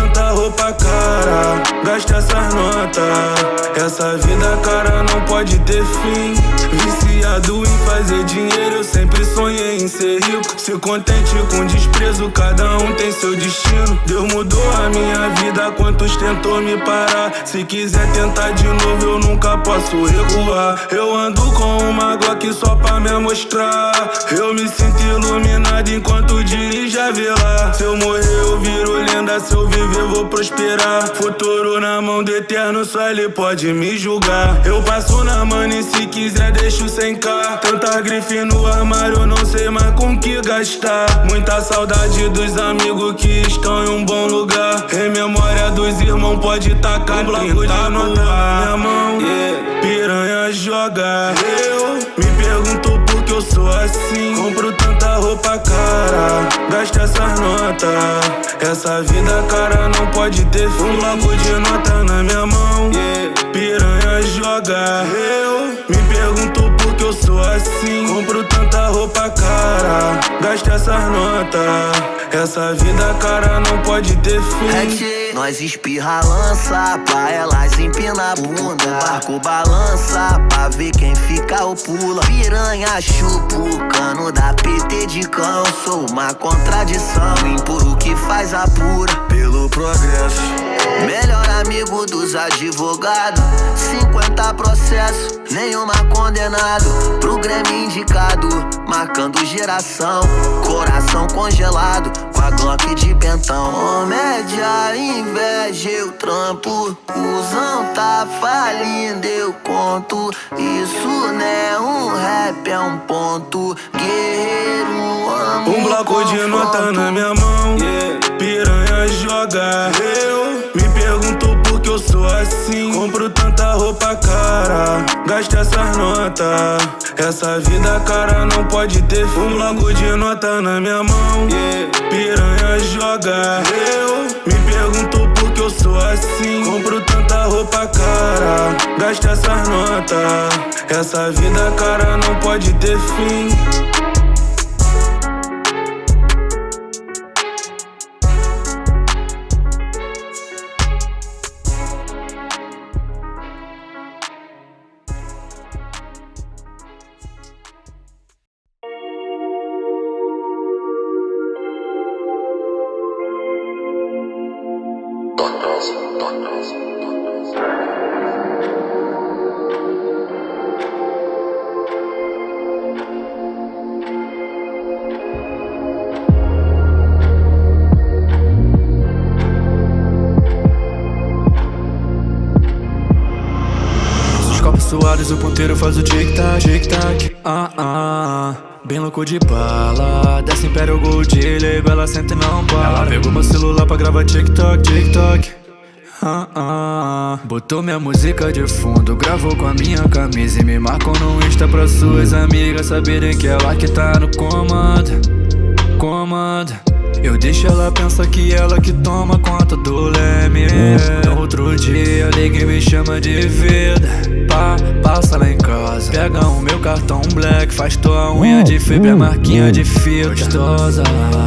gasta essas notas. Essa vida, cara, não pode ter fim. Viciado em fazer dinheiro, eu sempre sonhei em ser rico. Se contente com desprezo, cada um tem seu destino. Deus mudou a minha vida, quantos tentou me parar. Se quiser tentar de novo, eu nunca posso recuar. Eu ando com uma Glock só pra me mostrar. Eu me sinto iluminado enquanto dirijo a velar. Se eu morrer eu viro lenda, se eu viver vou prosperar. Futuro na mão do eterno, só ele pode me julgar. Eu passo na mano e se quiser deixo sem cá. Tanta grife no armário, eu não sei mais com que gastar. Muita saudade dos amigos que estão em um bom lugar. Em memória dos irmãos pode tacar bloco de nota na minha mão. Yeah. Piranha joga. Eu me pergunto por que eu sou assim. Compro tanta roupa cara, gasto essas notas. Essa vida, cara, não pode ter fim. Um bloco de nota na minha mão. Yeah. Piranha joga. Eu me pergunto por que eu sou assim. Compro tanta roupa cara, gasto essas notas. Essa vida, cara, não pode ter fim. É que nós espirra lança, pra elas empina a bunda. Barco balança, pra ver quem fica ou pula. Piranha chupa o cano da P T de cão. Sou uma contradição, impuro que faz a pura pelo progresso. Melhor amigo dos advogados, cinquenta processos, nenhuma condenado. Pro Grêmio indicado, marcando geração. Coração congelado, com a Glock de pentão. Comédia, inveja, eu trampo. Cusão tá falindo, eu conto. Isso não é um rap, é um ponto. Guerreiro, amo. Um bloco de nota na minha mão. Yeah. Piranha joga. Eu me pergunto por que eu sou assim. Compro tanta roupa cara, gasto essas notas. Essa vida, cara, não pode ter fim. Um bloco de nota na minha mão. Yeah. Piranha joga. Eu me pergunto por que eu sou assim. Compro tanta roupa cara, gasto essas notas. Essa vida, cara, não pode ter fim. Suares, o ponteiro faz o tic-tac, tic-tac. Ah, ah, bem louco de bala. Desce Império Gold, label, ela senta e não para. Ela pegou meu celular pra gravar TikTok, TikTok. Ah, ah, botou minha música de fundo, gravou com a minha camisa e me marcou no Insta pra suas amigas saberem que ela que tá no comando, comando. Eu deixo ela pensar que ela que toma conta do leme. No outro dia liga e me chama de vida. Pá, passa lá em casa, pega o meu cartão black, faz tua unha de fibra, marquinha de fita. Gostosa,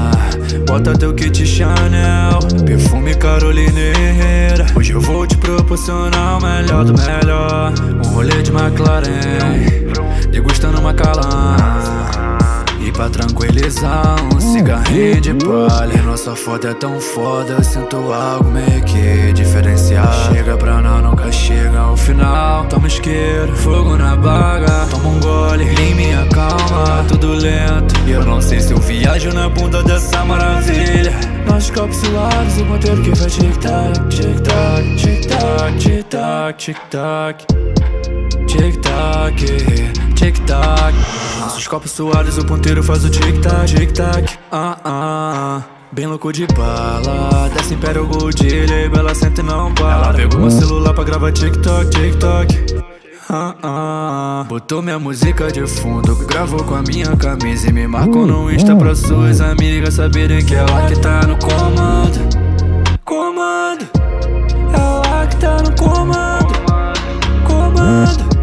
bota teu kit Chanel, perfume Carolina Herrera. Hoje eu vou te proporcionar o melhor do melhor. Um rolê de McLaren, degustando uma Macallan. E pra tranquilizar, um cigarrinho de palha. Nossa foto é tão foda, eu sinto algo meio que diferencial. Chega pra não, nunca chega ao final. Toma isqueiro, fogo na baga. Toma um gole, em minha calma. Tá tudo lento, e eu não sei se eu viajo na bunda dessa maravilha. Nossos copos suados, o ponteiro que faz tic-tac, tic-tac, tic-tac, tic-tac, tic-tac. Tic-tac, tic-tac. Nossos copos suados, o ponteiro faz o tic-tac, tic-tac. Ah, ah, bem louco de bala. Desce Império Gold, label, ela senta e não para. Ela pegou meu celular pra gravar TikTok, TikTok. Ah, ah, botou minha música de fundo, gravou com a minha camisa e me marcou no Insta pra suas amigas saberem que ela que tá no comando, comando. Ela que tá no comando, comando.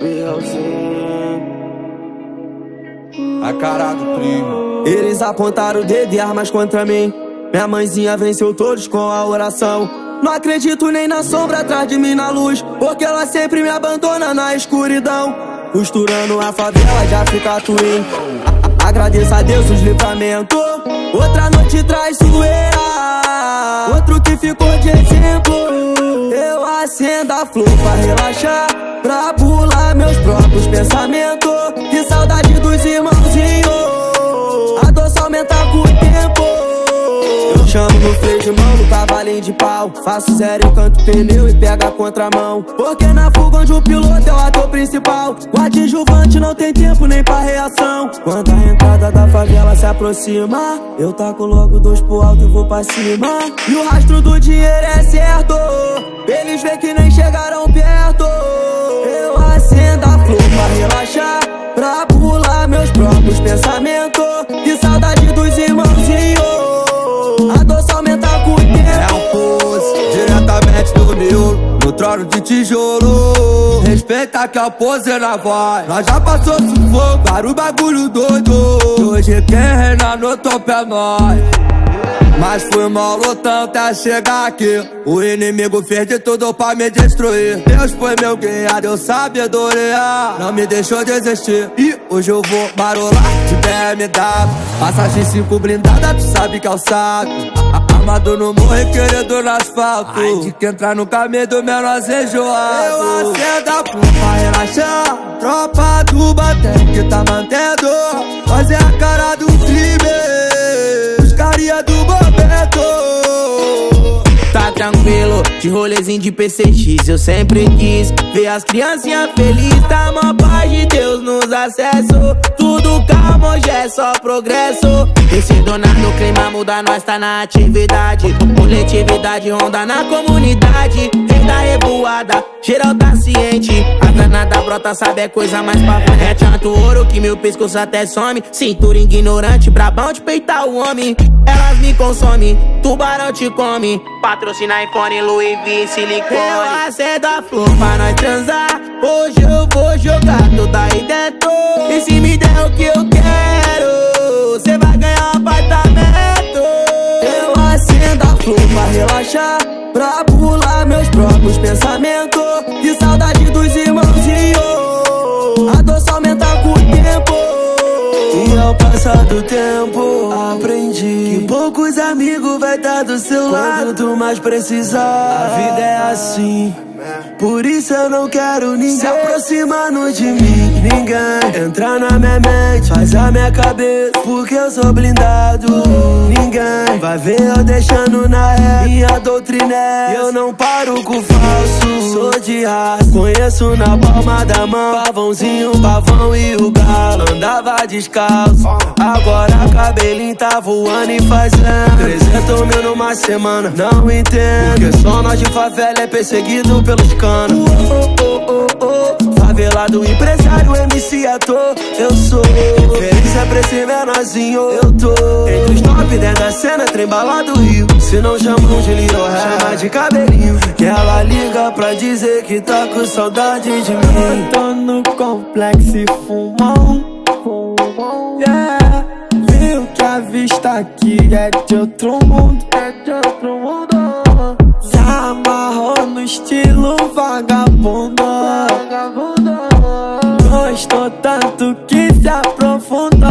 A cara do primo. Eles apontaram o dedo e armas contra mim. Minha mãezinha venceu todos com a oração. Não acredito nem na sombra atrás de mim na luz, porque ela sempre me abandona na escuridão. Costurando a favela de África Twin. Agradeço a Deus os livramentos. Outra noite traiçoeira, outro que ficou de exemplo. Eu acendo a flor pra relaxar, pra pular meus próprios pensamentos. Que saudade dos irmãozinhos, a dor só aumenta com o tempo. Eu chamo no freio de mão, no cavalinho de pau. Faço zero, eu canto pneu e pega a contramão. Porque na fuga onde o piloto é o ator principal, o adjuvante não tem tempo nem pra reação. Quando a entrada da favela se aproxima, eu taco logo dois pro alto e vou pra cima. E o rastro do dinheiro é certo, eles veem que nem chegaram perto. Eu acendo a flor pra relaxar, pra pular meus próprios pensamentos. Que saudade dos irmãozinhos, a dor só aumenta com o tempo. É um pose, diretamente do miolo, no trono de tijolo. Respeita que é o pose na voz. Nós já passou sufoco, vários bagulho doido. Hoje quem reina no topo é nós. Mas fui mal lutando até chegar aqui. O inimigo fez de tudo pra me destruir. Deus foi meu guia, deu sabedoria, não me deixou desistir. E hoje eu vou marolar de B M W, passagem cinco blindada, tu sabe que é o saco. Armado no morro e querido no asfalto. Ai, de que entrar no caminho do menor enjoado. Eu acendo a flor pra relaxar, tropa do bater que tá mantendo. Fazer a cara do crime, buscaria do momento. Tá tranquilo, de rolezinho de P C X eu sempre quis ver as criancinhas felizes. Tá mó paz de Deus nos acessos, tudo calmo, hoje é só progresso. Esse donado clima muda, nós tá na atividade. Coletividade ronda na comunidade. Rei da revoada, geral tá ciente. A danada brota, sabe, é coisa mais pra frente. É tanto ouro que meu pescoço até some. Cintura ignorante, brabão de peitar o homem. Elas me consomem, tubarão te come. Patrocina iPhone, Louis V, silicone. Eu acendo a flor pra nós transar. Hoje eu vou jogar toda aí dentro. E se me der o que eu quero, cê vai ganhar um apartamento. Eu acendo a flor pra relaxar, pra pular meus próprios pensamentos. Que saudade dos irmãozinhos, a dor só aumenta com o tempo. E ao passar do tempo, aprendi que poucos amigos vai estar do seu lado quando tu mais precisar. A vida é assim, por isso eu não quero ninguém se aproximando de mim. Ninguém entrar na minha mente, faz a minha cabeça, porque eu sou blindado. Ninguém vai ver eu deixando na ré, minha doutrina é, eu não paro com falso. Sou de raça, conheço na palma da mão. Pavãozinho, pavão e o galo andava descalço. Agora cabelinho tá voando e fazendo trezentos mil numa semana, não entendo, porque só nós de favela é perseguido pelos canos. Oh, oh, oh, oh. Favelado, empresário, M C, ator, eu sou referência pra esse menorzinho. Eu tô entre os top dez da cena, trem balado Rio. Se não chamam de Little Hair, chama de cabelinho. Que ela liga pra dizer que tá com saudade de mim. Eu tô no complexo e fumão, yeah. Viu que a vista aqui é de outro mundo, é de outro mundo. Se amarrou no estilo vagabundo, gostou tanto que se aprofundou.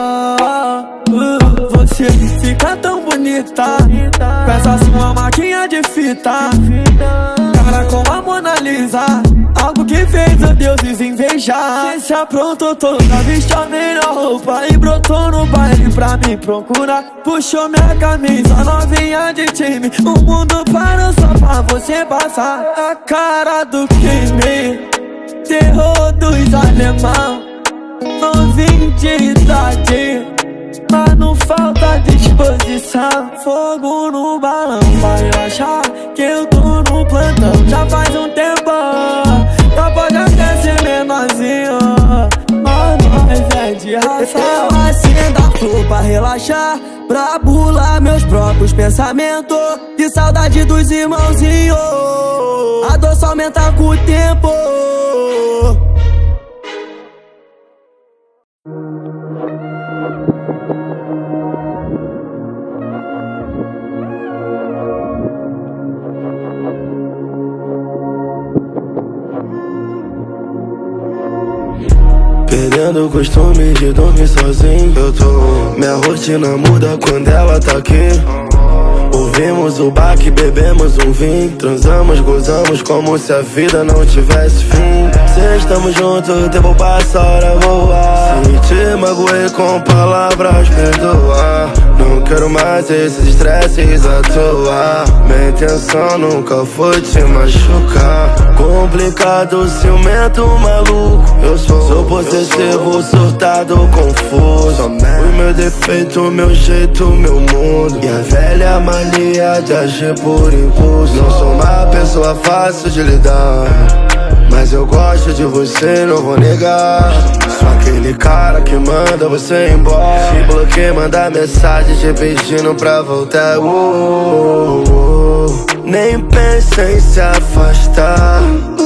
uh, Você fica tão bonita, peça sua maquinha de fita, cara como a Mona Lisa, algo que fez os deuses invejar. Cê se aprontou toda, vestiu a melhor roupa e brotou no baile pra me procurar. Puxou minha camisa, novinha de time, o mundo parou só pra você passar. A cara do crime, terror dos alemão, novinho de idade, mas não falta disposição. Fogo no balão, vai achar que eu tô no plantão já faz um tempo. Não pode até ser menorzinho, mas nós é de raça. Eu acendo a flor pra relaxar, pra pular meus próprios pensamentos. Que saudade dos irmãozinhos, a dor só aumenta com o tempo. perdendo o costume de dormir sozinho. Eu tô, minha rotina muda quando ela tá aqui. Ouvimos o baque, bebemos um vinho, transamos, gozamos como se a vida não tivesse fim. Se estamos juntos, o tempo passa, a hora voa. Se te magoei com palavras, perdoa. Não quero mais esses estresses à toa. Minha intenção nunca foi te machucar. Complicado, ciumento, maluco. Eu sou, sou possessivo, surtado, confuso. O meu defeito, meu jeito, meu mundo. E a velha mania de agir por impulso. Não sou uma pessoa fácil de lidar, mas eu gosto de você, não vou negar. Sou aquele cara que manda você embora. Te bloqueia, manda mensagem te pedindo pra voltar. uh, uh, uh. Nem pense em se afastar,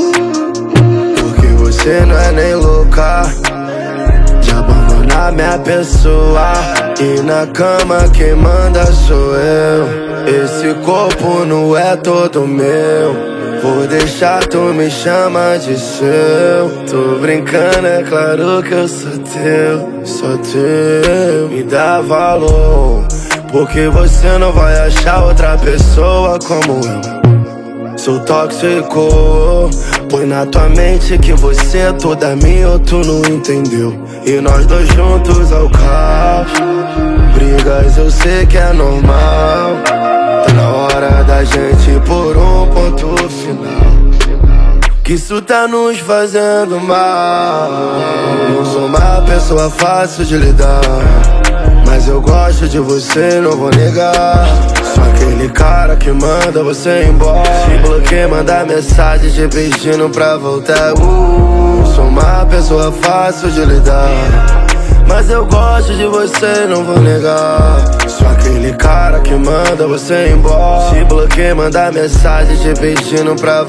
porque você não é nem louca de abandonar minha pessoa. E na cama quem manda sou eu. Esse corpo não é todo meu. Vou deixar tu me chama de seu. Tô brincando, é claro que eu sou teu. Sou teu. Me dá valor, porque você não vai achar outra pessoa como eu. Sou tóxico. Põe na tua mente que você é toda minha ou tu não entendeu. E nós dois juntos ao caos. Brigas eu sei que é normal. Tá na hora da gente pôr um ponto final, que isso tá nos fazendo mal. Não sou uma pessoa fácil de lidar, mas eu gosto de você, não vou negar. Sou aquele cara que manda você embora. Te bloqueia, manda mensagem te pedindo pra voltar. uh, Sou uma pessoa fácil de lidar, mas eu gosto de você, não vou negar. Sou aquele cara que manda você embora. Te bloqueia, manda mensagem te pedindo pra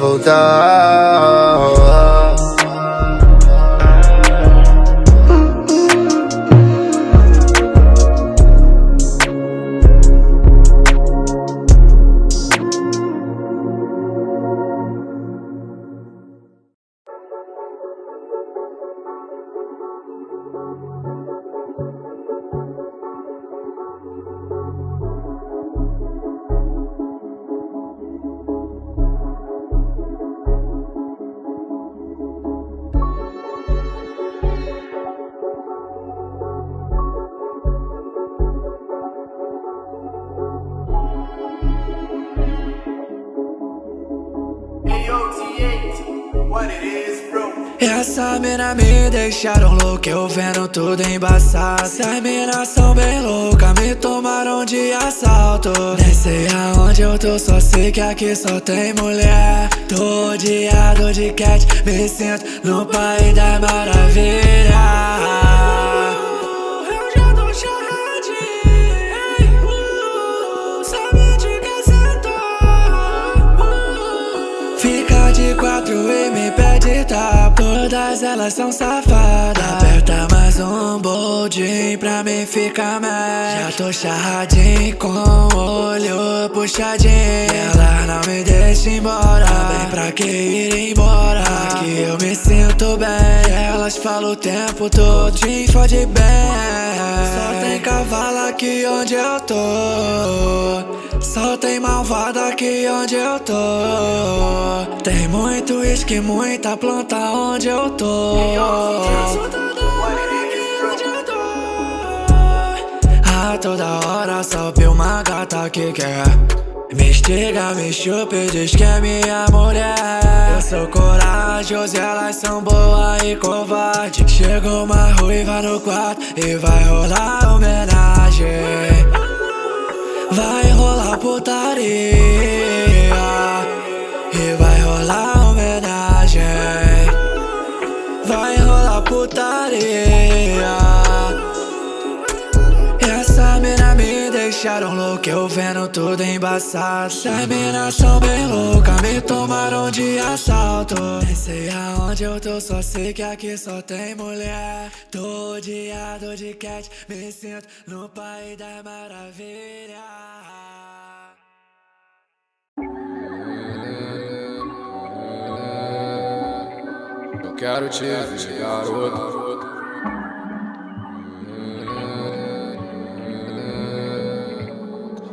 voltar. Essa mina me deixaram louco, eu vendo tudo embaçado. Essas minas são bem loucas, me tomaram de assalto. Nem sei aonde eu tô, só sei que aqui só tem mulher. Tô odiado de cat, me sinto no país da maravilha. Eu já tô charradinho, uh, sabe de que sentou. uh, Fica de quatro e me pede tapa. Todas elas são safadas. Aperta mais um boldinho pra mim ficar mais. Já tô charradinho com o olho puxadinho. Ela não me deixa embora, bem pra que ir embora. Aqui eu me sinto bem. Elas falam o tempo todo, te fode bem. Só tem cavalo aqui onde eu tô. Só tem malvada aqui onde eu tô. Tem muito uísque, muita planta onde eu tô. A toda hora sobe uma gata que quer me instiga, me chupa e diz que é minha mulher. Eu sou corajoso e elas são boas e covarde. Chegou uma ruiva no quarto e vai rolar homenagem. Vai rolar putaria e vai rolar homenagem. Vai rolar putaria. Essa mina me deixaram louco, eu vendo tudo embaçado. Essas minas são bem loucas, me tomaram de assalto. Nem sei aonde eu tô, só sei que aqui só tem mulher. Tô odiado de cat, me sinto no país da maravilha. Eu quero te ver, garoto.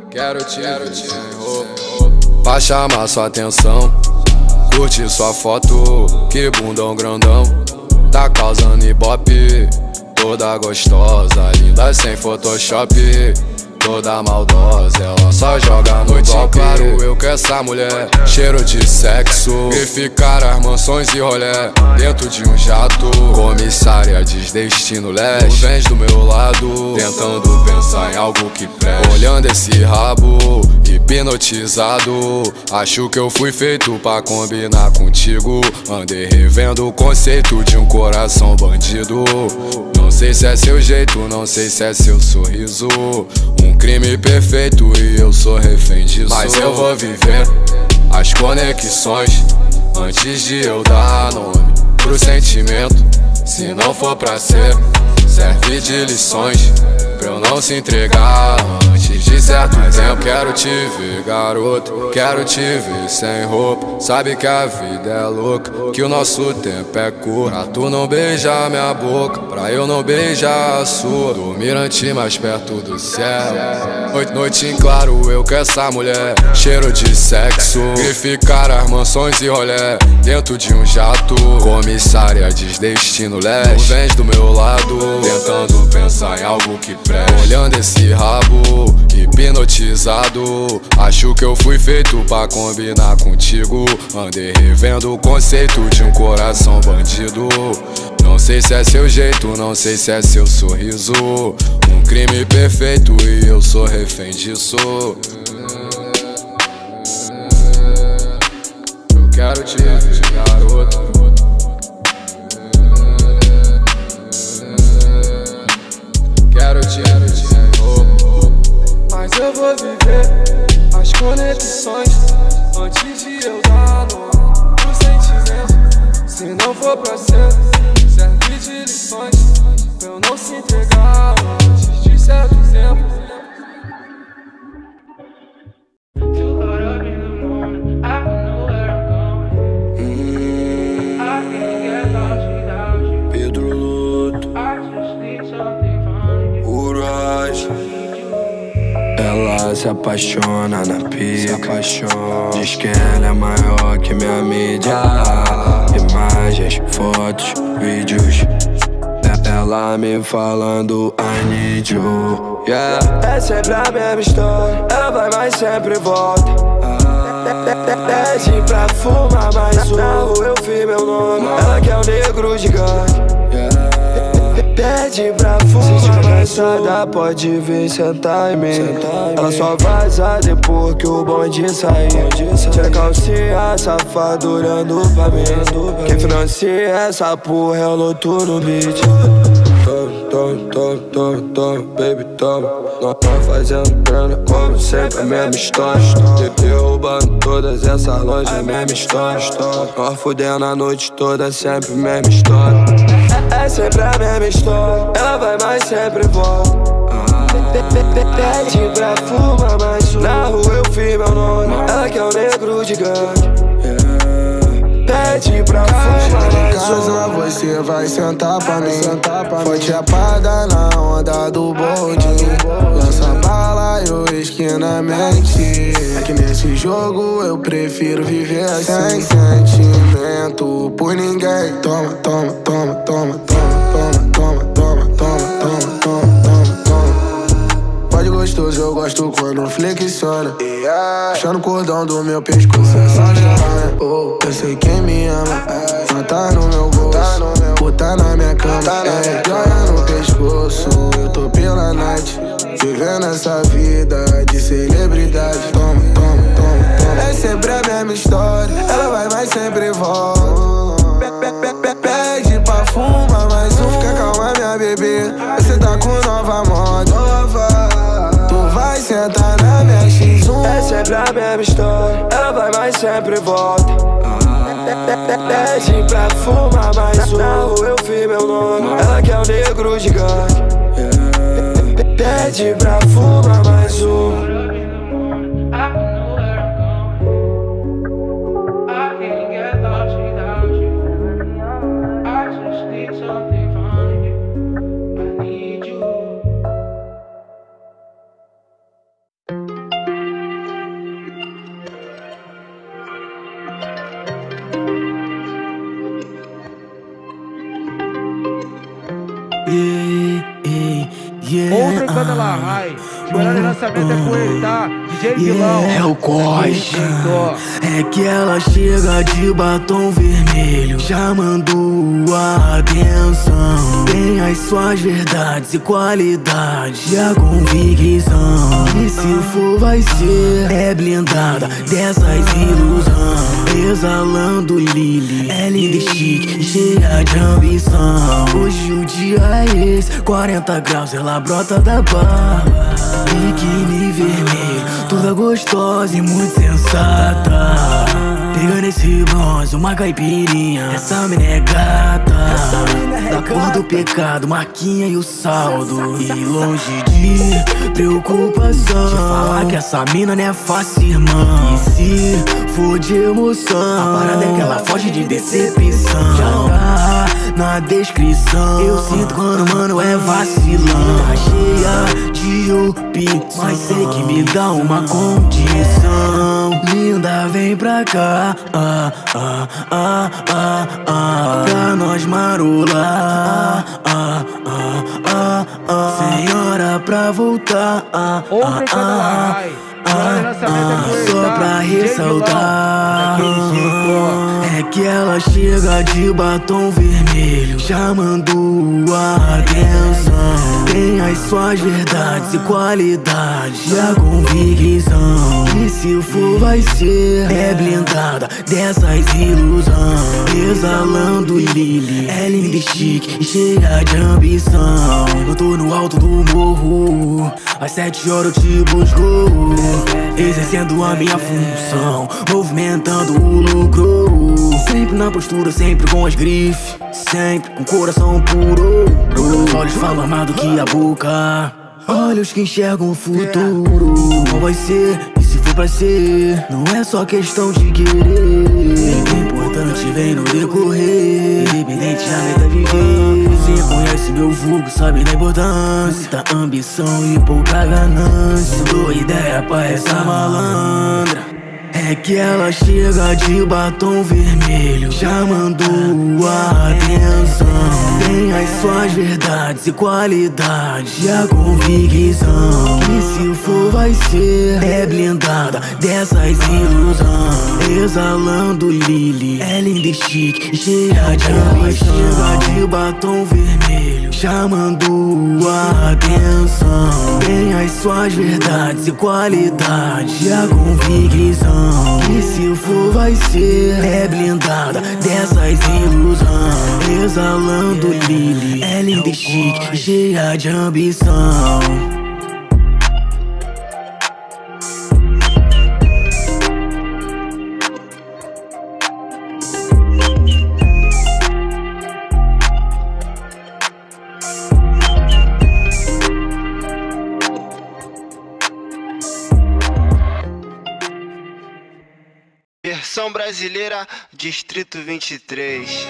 Quero te ver sem roupa, pra chamar sua atenção. Curte sua foto, que bundão grandão. Tá causando ibope, toda gostosa, linda sem Photoshop. Toda maldosa, ela só joga no golpe. Claro, eu que essa mulher, cheiro de sexo. E ficar as mansões e rolé dentro de um jato. Comissária diz destino leste. Tu vens do meu lado, tentando pensar em algo que preste. Olhando esse rabo, hipnotizado. Acho que eu fui feito pra combinar contigo. Andei revendo o conceito de um coração bandido. Não sei se é seu jeito, não sei se é seu sorriso. Um crime perfeito e eu sou refém disso. Mas eu vou viver as conexões antes de eu dar nome pro sentimento. Se não for pra ser, serve de lições pra eu não se entregar antes de certo tempo. Quero te ver, garoto, quero te ver sem roupa. Sabe que a vida é louca, que o nosso tempo é curto. Pra tu não beijar minha boca, pra eu não beijar a sua. Do mirante mais perto do céu. Noite, noite em claro, eu que essa mulher, cheiro de sexo. E ficar as mansões e rolé dentro de um jato. Comissária diz destino leste. Tu vens do meu lado, tentando pensar em algo que preste. Olhando esse rabo, hipnotizado. Acho que eu fui feito pra combinar contigo. Andei revendo o conceito de um coração bandido. Não sei se é seu jeito, não sei se é seu sorriso. Um crime perfeito e eu sou refém disso. Eu quero te ver, garoto. Quero te ver sem roupa, mas eu vou viver as conexões antes de eu dar nome pro sentimento. Se não for pra ser, serve de lições pra eu não se entregar antes de certo tempo. Pedro Luto, ela se apaixona na pica, diz que ela é maior que minha mídia. Imagens, fotos, vídeos, ela me falando I need you, yeah. É sempre a mesma história, ela vai mas sempre volta. Pede pra fumar mais um, na rua eu vi meu nome. Ela quer um negro gigante, yeah. Pede pra fumar mais um, pode vir sentar em mim. Ela só vaza depois que o bonde sair. Tira a calcinha, safado olhando pra mim. Quem financia essa porra é o Loto no beat. Toma, toma, toma, toma, baby, toma. Nós tamo fazendo grana como sempre, a mesma história. Derrubando todas essas lojas, a mesma história. Nós fudendo a noite toda, sempre a mesma história. É sempre a mesma história, ela vai mas sempre volta. Pede pra fumar mais um, na rua eu vi meu nome. Ela quer um negro gigante, pede pra fumar mais um. Casa você vai sentar pra mim. Forte chapada na onda do bonde. Lança bala e eu esquinamente. É que nesse jogo eu prefiro viver assim, sem sentimento por ninguém. Toma, toma, toma, toma, toma, toma, toma, toma, toma, toma, toma, toma. Pode gostoso, eu gosto quando flexiona. Puxando o cordão do meu pescoço, essa gelada. Oh, eu sei quem me ama, não tá no meu bolso, botar na minha cama, é, joia no pescoço. Eu tô pela night, vivendo essa vida de celebridade. Toma, toma, toma, toma. É sempre a mesma história, ela vai mas sempre volta. Pede pra fumar mais um, fica calma minha bebê, você tá com nova moda. Tu vai sentar na minha X um. É sempre a mesma história, ela vai mas sempre volta. Pede pra fumar mais um, na rua eu vi meu nome. Ela quer um negro gigante, pede pra fumar mais um. ei, ei, yeah. Outra Canela Rai. Melhor lançamento é com ele, tá? D J Vilão. É o Coxa. É que ela chega de batom vermelho, chamando a atenção. Tem as suas verdades e qualidades e a convicção. E se for vai ser é blindada dessas ilusões. Exalando Lili, é linda e chique, cheia de ambição. Hoje o dia é esse, quarenta graus, ela brota da barra. Biquíni vermelho, toda gostosa e muito sensata. Pegando esse bronze, uma caipirinha. Essa mina é gata, da cor do pecado, marquinha e o saldo. E longe de preocupação, te falar que essa mina não é fácil, irmão. E se for de emoção, a parada é que ela foge de decepção. Já tá na descrição, eu sinto quando mano é vacilão. Tá cheia de opinião, mas sei que me dá uma condição. Linda, vem pra cá, ah, ah, ah, ah, ah, pra nós marolar, ah, ah, ah, ah, senhora pra voltar, ah, ah, ah, ah, ah, só pra ressaltar. É que ela chega de batom vermelho, chamando a atenção. Tem as suas verdades e qualidades e a convicção. E se for vai ser é blindada dessas ilusões. Exalando Lili, é linda e chique e cheia de ambição. Eu tô no alto do morro, às sete horas eu te busco, exercendo a minha função, movimentando o lucro. Sempre na postura, sempre com as grifes, sempre com coração puro. Os olhos falam mais do que a boca, olhos que enxergam o futuro. Qual vai ser, e se for pra ser, não é só questão de querer. O importante vem no decorrer, independente a meta viver. Você conhece meu vulgo, sabe da importância, muita ambição e pouca ganância. Não dou ideia pra essa malandra. É que ela chega de batom vermelho, chamando a atenção. Tem as suas verdades e qualidades e a convicção. E se for vai ser é blindada dessas ilusões. Exalando Lili, é linda e chique e cheia de ambição. Chega de batom vermelho, chamando a atenção. Tem as suas verdades e qualidades e a convicção. E se for vai ser é blindada dessas ilusões. Exalando Lili, é linda e chique, cheia de ambição. Versão brasileira, Distrito vinte e três.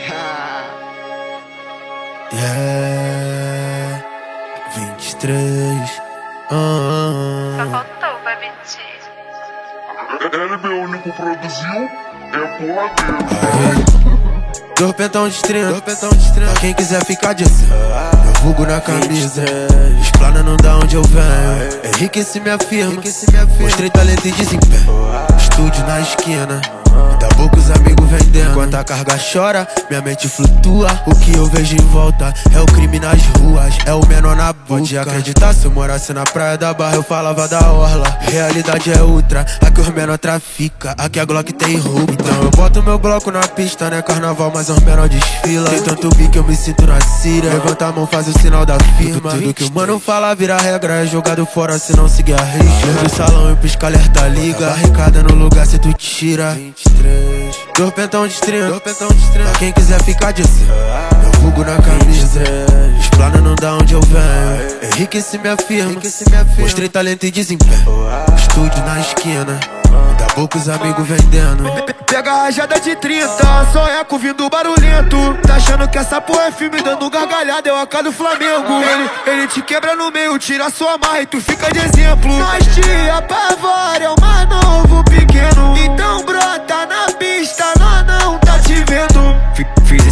Yeah, vinte e três. Uh, Só faltou, vai mentir. L B único produziu, é porra dele. Dois pentão de trinta, dois pentão de trinta. Quem quiser ficar de cem, eu vulgo na camisa. Explana não dá onde eu venho. Enriqueci minha firma, mostrei talento e desempenho. Estúdio na esquina, da boca os amigos vendendo. Enquanto a carga chora, minha mente flutua. O que eu vejo em volta é o crime nas ruas, é o menor na boca. Pode acreditar, se eu morasse na praia da Barra eu falava da orla. Realidade é outra, aqui os menor trafica, aqui a Glock tem roupa. Então eu boto meu bloco na pista, né carnaval, mas os menor desfila. Tem tanto bico que eu me sinto na Síria. Levanta a mão, faz o sinal da firma. Tudo que o mano fala vira regra, é jogado fora se não seguir a risca. Do salão e pisca alerta liga, barricada no lugar se tu tira. vinte e três, dois pentão de trinta, dois pentão de trinta. Quem quiser ficar de cem, eu vulgo na camisa. Explana não dá onde eu venho. Enriqueci minha firma, mostrei talento e desempenho. Estúdio na esquina, da boca os amigos vendendo. Pega a rajada de trinta, só eco vindo barulhento. Tá achando que essa porra é filme dando gargalhada, é o A K do Flamengo. Ele, ele te quebra no meio, tira sua marra e tu fica de exemplo. Nós te apavora, é o mais novo pequeno. Então brota na pista, nós não tá te vendo. Fiz esse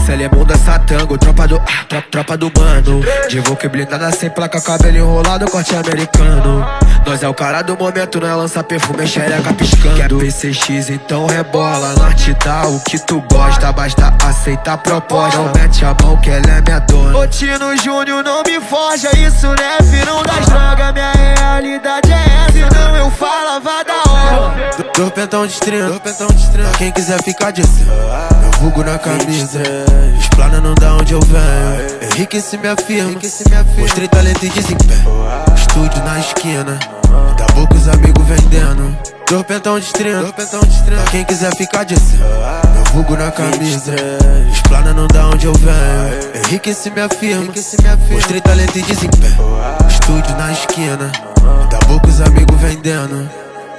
Essa ela é bunda satango, tropa do, ah, tropa, tropa do bando. De Volk blindada sem placa, cabelo enrolado, corte americano. Nós é o cara do momento, nós lança perfume, xereca piscando. Quer P C X, então rebola, nós te dá o que tu gosta. Basta aceitar a proposta, não mete a mão que ela é minha dona. Ô Tino Júnior, não me forja, isso não é filão das drogas. Minha realidade é essa, senão eu falava da hora. Dois pentão de estrela, dois pentão de estrela. Quem quiser ficar de cima, eu vulgo na camisa. Explana não dá onde eu venho. Enriquece minha firma, mostrei talento e desempenho. Estúdio na esquina, da boca os amigos vendendo. Dois pentão de estrela, dois pentão de estrela. Quem quiser ficar de cima, eu vulgo na camisa. Explana não dá onde eu venho. Enriquece minha firma, mostrei talento e desempenho. Estúdio na esquina, da boca os amigos vendendo.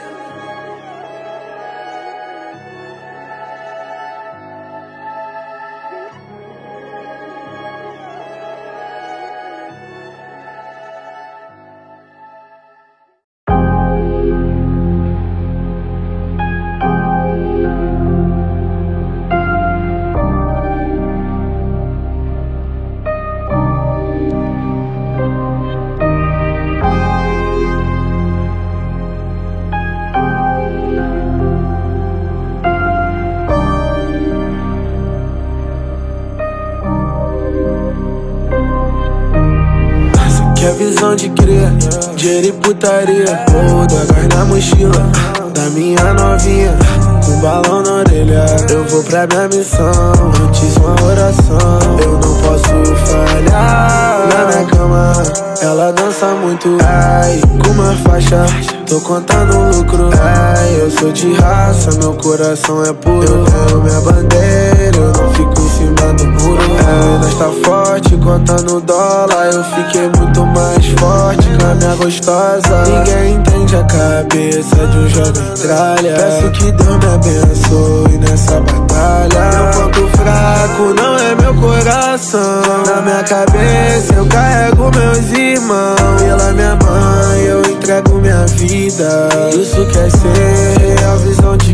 Que é visão de cria, dinheiro e putaria. Morro da gás na mochila da minha novinha, com balão na orelha. Eu vou pra minha missão, antes uma oração. Eu não posso falhar. Na minha cama, ela dança muito, ai, com uma faixa, tô contando lucro, ai. Eu sou de raça, meu coração é puro. Eu tenho minha bandeira, eu não fico em cima do muro. É, nós tá forte, contando dólar. Eu fiquei muito mais forte com a minha gostosa. Ninguém entende a cabeça de um jovem tralha. Peço que Deus me abençoe nessa batalha. Meu ponto fraco não é meu coração. Na minha cabeça eu carrego meus irmãos. Pela minha mãe eu entrego minha vida. Isso quer ser real, visão de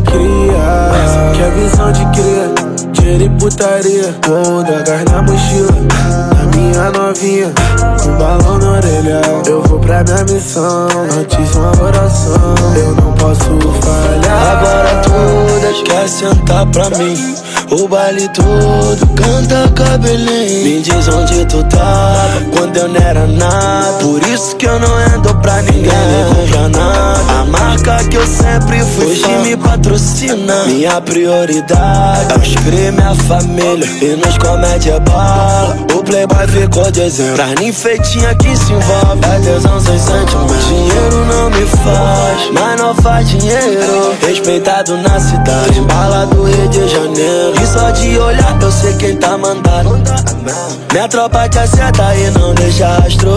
cria. Que é visão de cria, dinheiro e putaria. Vou dar gás na mochila da minha novinha, com balão na orelha. Eu vou pra minha missão, antes uma oração. Eu não posso falhar. Agora todas quer sentar pra mim, o baile todo canta cabelinho. Me diz onde tu tava quando eu não era nada. Por isso que eu não ando pra ninguém, nem compra nada. A marca que eu sempre fui hoje me patrocina. Minha prioridade é os crimes, minha família e nos comédia bala. O playboy ficou de exemplo pra ninfeitinha que se envolve. É tesão sem sentimento. Dinheiro não me faz, mas não faz dinheiro. Respeitado na cidade, bala do Rio de Janeiro. E só de olhar eu sei quem tá mandando. Minha tropa te acerta e não deixa rastro.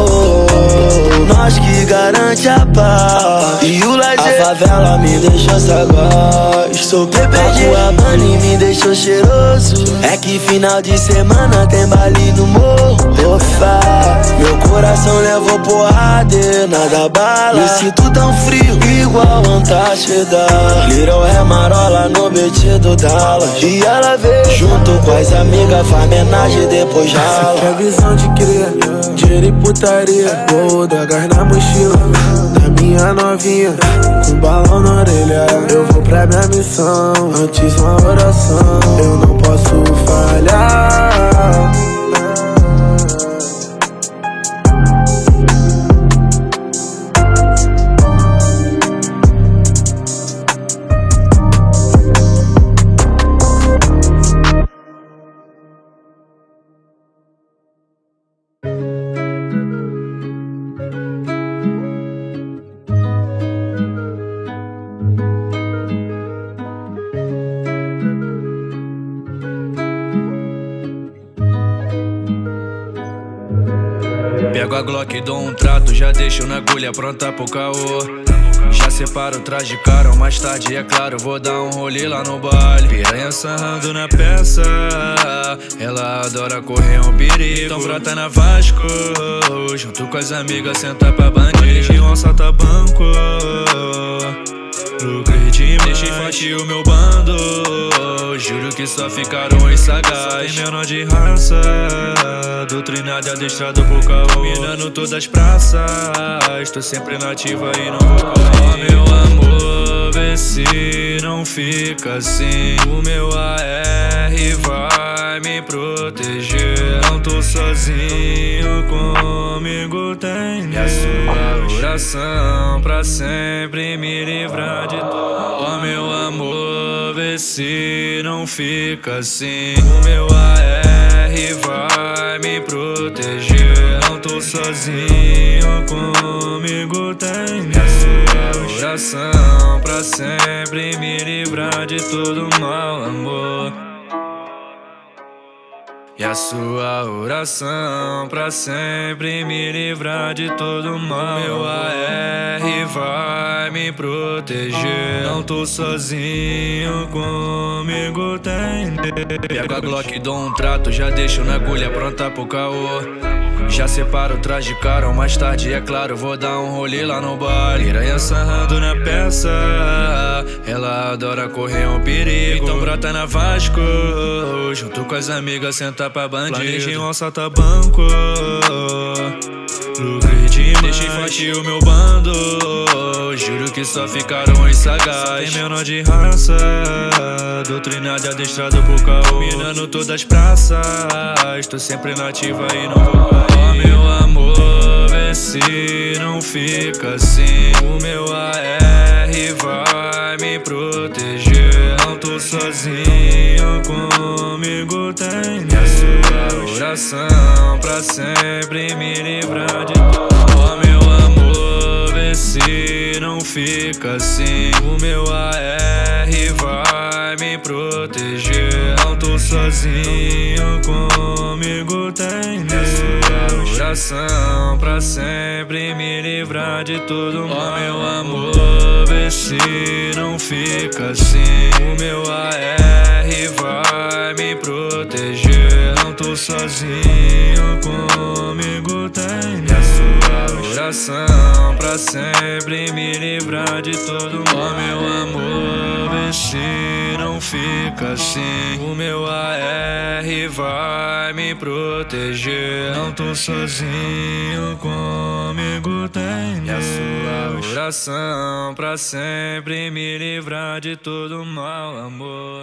Nós que garante a paz e o lazer. A favela me deixou sagaz. Sou bebê de Havana e me deixou cheiroso. É que final de semana tem baile no morro. Ofa, meu coração levou porrada e nada bala. Me sinto tão frio, igual Antártida. Little é marola no beat do Dallas. E ela veio junto com as amigas, faz homenagem depois jala. Que é visão de cria, dinheiro e putaria. Vou dar gás na mochila da minha novinha, com balão na orelha. Eu vou pra minha missão, antes uma oração. Eu não posso falhar. Pego a Glock e dou um trato, já deixo na agulha pronta pro caô. Já separo o traje de cara, mais tarde é claro, vou dar um rolê lá no baile. Piranha sarrando na peça, ela adora correr um perigo. Então brota na Vasco, junto com as amigas, senta pra bandido. E um assalta banco, lucrei demais. Deixei forte o meu bando, juro que só ficaram os sagazes. Tem menor de raça, doutrinado e adestrado por caô. Dominando todas as praças, tô sempre nativa e não vou cair. Oh, meu amor, vê se não fica assim. O meu A R vai me proteger. Não tô sozinho, comigo tem Deus. E a sua oração pra sempre me livrar de tudo. Oh, meu amor, vê se não fica assim. O meu A R vai me proteger. Não tô sozinho, comigo tem Deus. E a sua oração pra sempre me livrar de todo mal, amor. E a sua oração pra sempre me livrar de todo mal. Meu A R vai me proteger. Não tô sozinho, comigo tem Deus. Pego a Glock, dou um trato, já deixo na agulha pronta pro caô. Já separo o traje de cara, mais tarde é claro, vou dar um rolê lá no bar. Piranha sarrando na peça, ela adora correr um perigo. Então brota na Vasco, junto com as amigas, senta pra bandido. Planejei um assalto a banco, lucrei demais. Deixei forte o meu bando, juro que só ficaram os sagazes. Tem menor de raça, doutrinado e adestrado por caô. Dominando todas as praças, tô sempre nativa e não vou cair. Oh, meu amor, vê se não fica assim. O meu A R vai me proteger. Não tô sozinho, comigo tem Deus. E a oração pra sempre me livrar de tudo. Oh, meu amor, vê se não fica assim. O meu A R vai me proteger. Não tô sozinho, comigo tem Deus. E a oração pra sempre me livrar de todo mal. Oh, meu amor, vê se não fica assim. O meu A R vai me proteger. Não tô sozinho, comigo tem Deus. E a oração pra sempre me livrar de todo mal. Oh, meu amor, vê se não fica assim. O meu A R vai me proteger. Não tô sozinho, comigo tem Deus. E a sua oração pra sempre me livrar de todo mal, amor.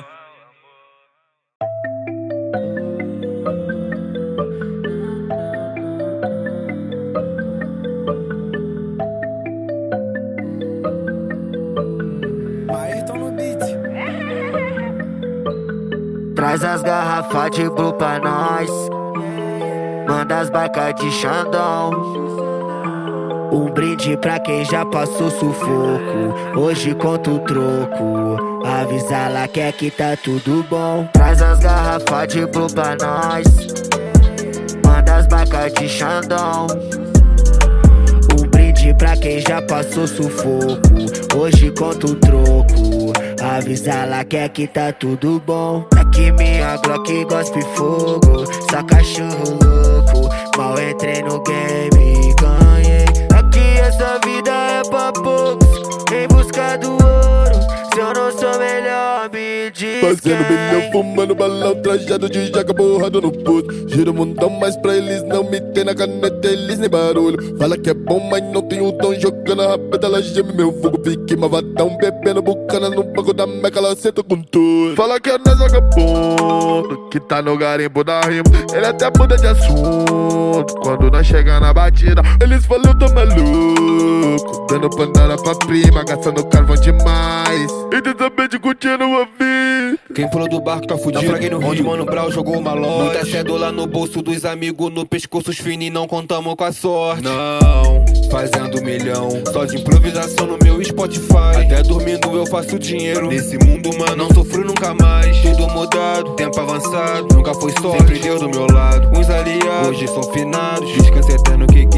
Traz as garrafas de Blue pra nós, manda as barcas de Xandão. Um brinde pra quem já passou sufoco, hoje conta o troco. Avisa lá que é que tá tudo bom. Traz as garrafas de Blue pra nós, manda as barcas de Xandão. Um brinde pra quem já passou sufoco, hoje conta o troco. Avisa lá que é que tá tudo bom. Aqui minha Glock gospe fogo, só cachorro louco. Mal entrei no game e ganhei. Aqui essa vida é pra poucos, em busca do ouro. Se eu não sou melhor, me diz. Fazendo bilhão, fumando balão, trajado de jaca, borrado no puto. Giro o mundão, mas pra eles não me tem na caneta, eles nem barulho. Fala que é bom, mas não tem o dom. Jogando a rapeta, ela geme meu fogo. Pique mavadão, bebendo bucana no banco da meca, ela senta com tudo. Fala que é nós vagabundo, que tá no garimpo da rima. Ele até muda de assunto quando nós chega na batida. Eles falam eu tô maluco, dando pandora pra prima, gastando carvão demais. E desabente curtindo a vida. Quem pulou do barco tá fudido. Naufraguei no Rio, onde Mano Brown jogou uma loja. Muita cédula no bolso dos amigos, no pescoço os finos e não contamos com a sorte. Não, fazendo milhão, só de improvisação no meu Spotify. Até dormindo eu faço dinheiro. Nesse mundo, mano, não sofri nunca mais. Tudo mudado, tempo avançado, nunca foi sorte. Sempre Deus do meu lado. Uns aliados, hoje são finados. Descanse eterno que guie meus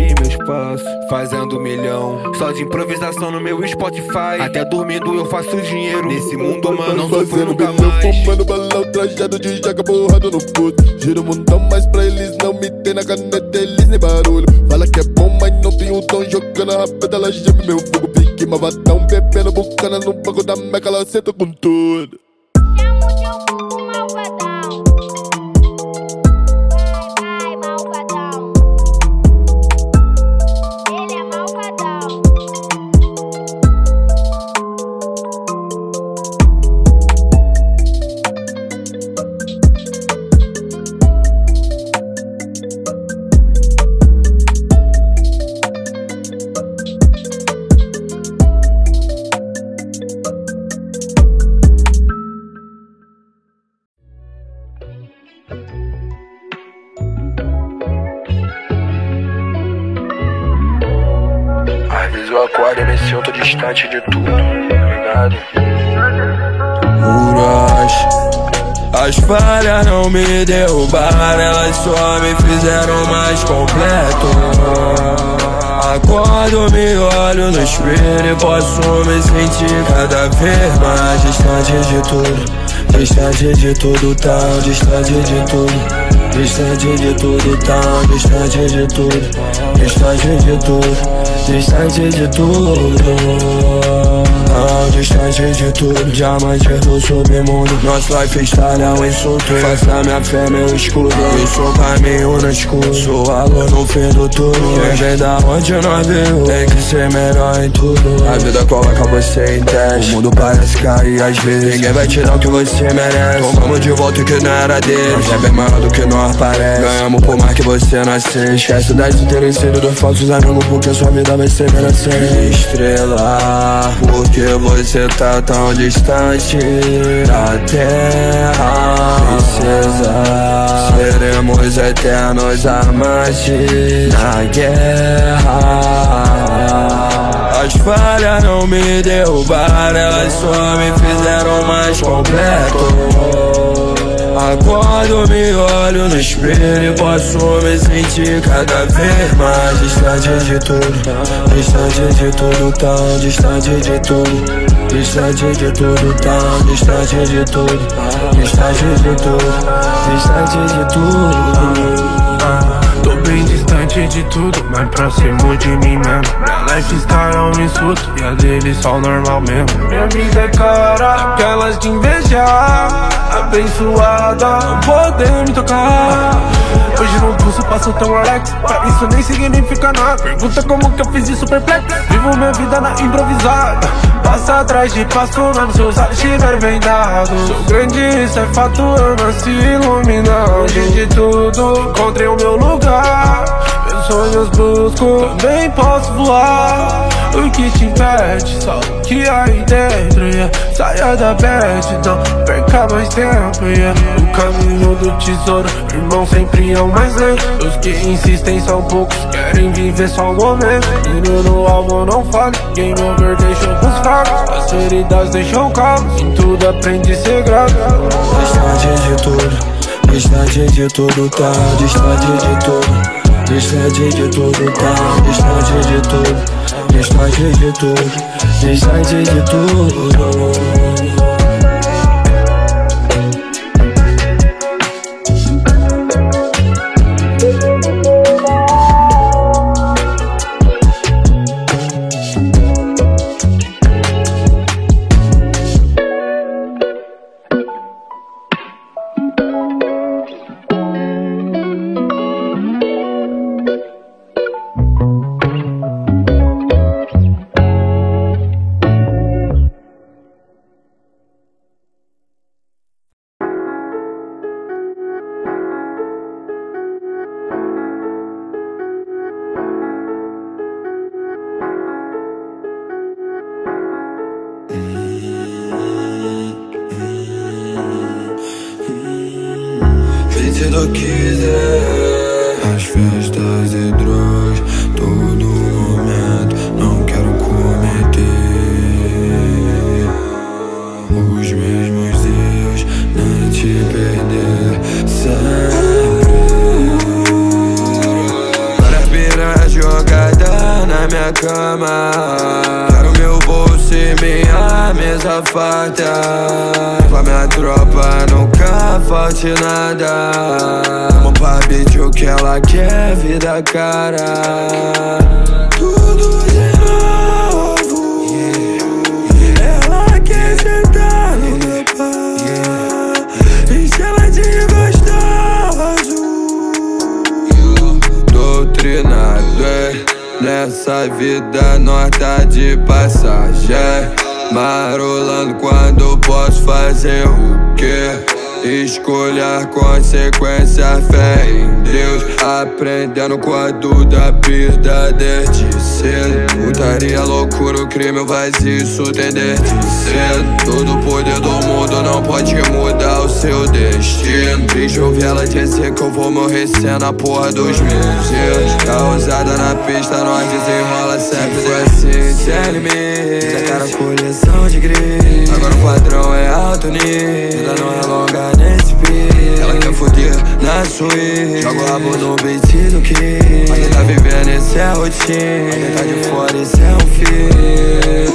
passo, fazendo um milhão. Só de improvisação no meu Spotify. Até dormindo eu faço dinheiro. Nesse mundo, mano, não sou fui nunca mais. Fumando balão, trajado de jaca, borrado no puto. Giro o mundão, mas pra eles não me tem na caneta, eles nem barulho. Fala que é bom, mas não tem o tom. Jogando a rapeta, ela geme meu fogo. Pique, mavadão, bebendo bucana no banco da meca, ela senta com tudo. Às vezes eu acordo e me sinto distante de tudo, tá ligado? Muras, as falhas não me derrubaram, elas só me fizeram mais completo. Acordo, me olho no espelho e posso me sentir cada vez mais distante de tudo, distante de tudo, tão distante de tudo. Distante de tudo, tão distante de tudo, distante de tudo, distante de tudo, tão distante de tudo. Diamante do submundo, nosso lifestyle é um insulto. Faça minha fé meu escudo, eu sou caminho no escuro. Sou a luz no fim do túnel. Quem vem da onde nós veio tem que ser melhor em tudo. A vida coloca você em teste, o mundo parece cair às vezes. Ninguém vai tirar o que você merece. Tomamos de volta o que não era dele. Nós é bem maior do que nós parece. Ganhamos por mais que você nasceu. Esquece das interesses dos falsos amigos, porque sua vida vai ser melhor sem estrela. Porque você tá tão distante da terra. Princesa, seremos eternos amantes na guerra. As falhas não me derrubaram, elas só me fizeram mais completo. Acordo, me olho no espelho e posso me sentir cada vez mais distante de tudo, distante de tudo, tão distante de tudo, distante de tudo, tão distante de tudo, distante de tudo, distante de tudo. Tô bem distante de tudo, mas próximo de mim mesmo. Minha lifestyle é um insulto e a dele só o normal mesmo. Minha vida é cara, aquelas de invejar, abençoada, não poder me tocar. Hoje no pulso passo tão Alex, pra isso nem significa nada. Pergunta como que eu fiz isso perplexo. Vivo minha vida na improvisada, passa atrás de passo mesmo se os olhos estiverem vendados. Sou grande, isso é fato, eu nasci iluminado. Hoje de tudo, encontrei o meu lugar. Meus sonhos busco, também posso voar. O que te impede, só o que há aí dentro, yeah. Saia da bad, não perca mais tempo, yeah. O caminho do tesouro, irmão, sempre é o mais lento. Os que insistem são poucos, querem viver só o momento. Tiro no alvo, não fale, game over deixou pros fracos. As feridas deixam calmos, em tudo aprende segredo. Distante de tudo, distante de tudo, tá distante de tudo. Distante de tudo, tá distante de tudo, distante de tudo, distante de tudo. Se tu quiser, as festas e drogas, todo momento, não quero cometer os mesmos erros, nem te perder sempre. Para virar a jogada, minha cama. Quero meu bolso e minha mesa farta. Pra minha tropa nunca falte nada. Vamos pra beat, o que ela quer, vida cara. Tudo de novo. Ela quer sentar no meu pau. Enche ela de gostoso. Doutrinado é nessa vida, nós tá de passagem. Marolando quando posso fazer o quê? Escolher consequência, fé em Deus. Aprendendo com a Duda Birda desde cedo. Putaria, loucura, o crime, o vazio, isso tem desde cedo. Todo o poder do mundo não pode mudar o seu destino. Deixa eu ver ela dizer que eu vou morrer sendo a porra dos meus erros. Causada na pista, nós desenrola sempre. Foi assim, sem limite. A cara coleção de gritos. Agora o padrão é alto nível. Vida não é longa nesse pique. Ela quer foder na suíte. Joga o rabo no beat do que. Pra quem tá vivendo, esse é rotina. Pra quem tá de fora, esse é um feat.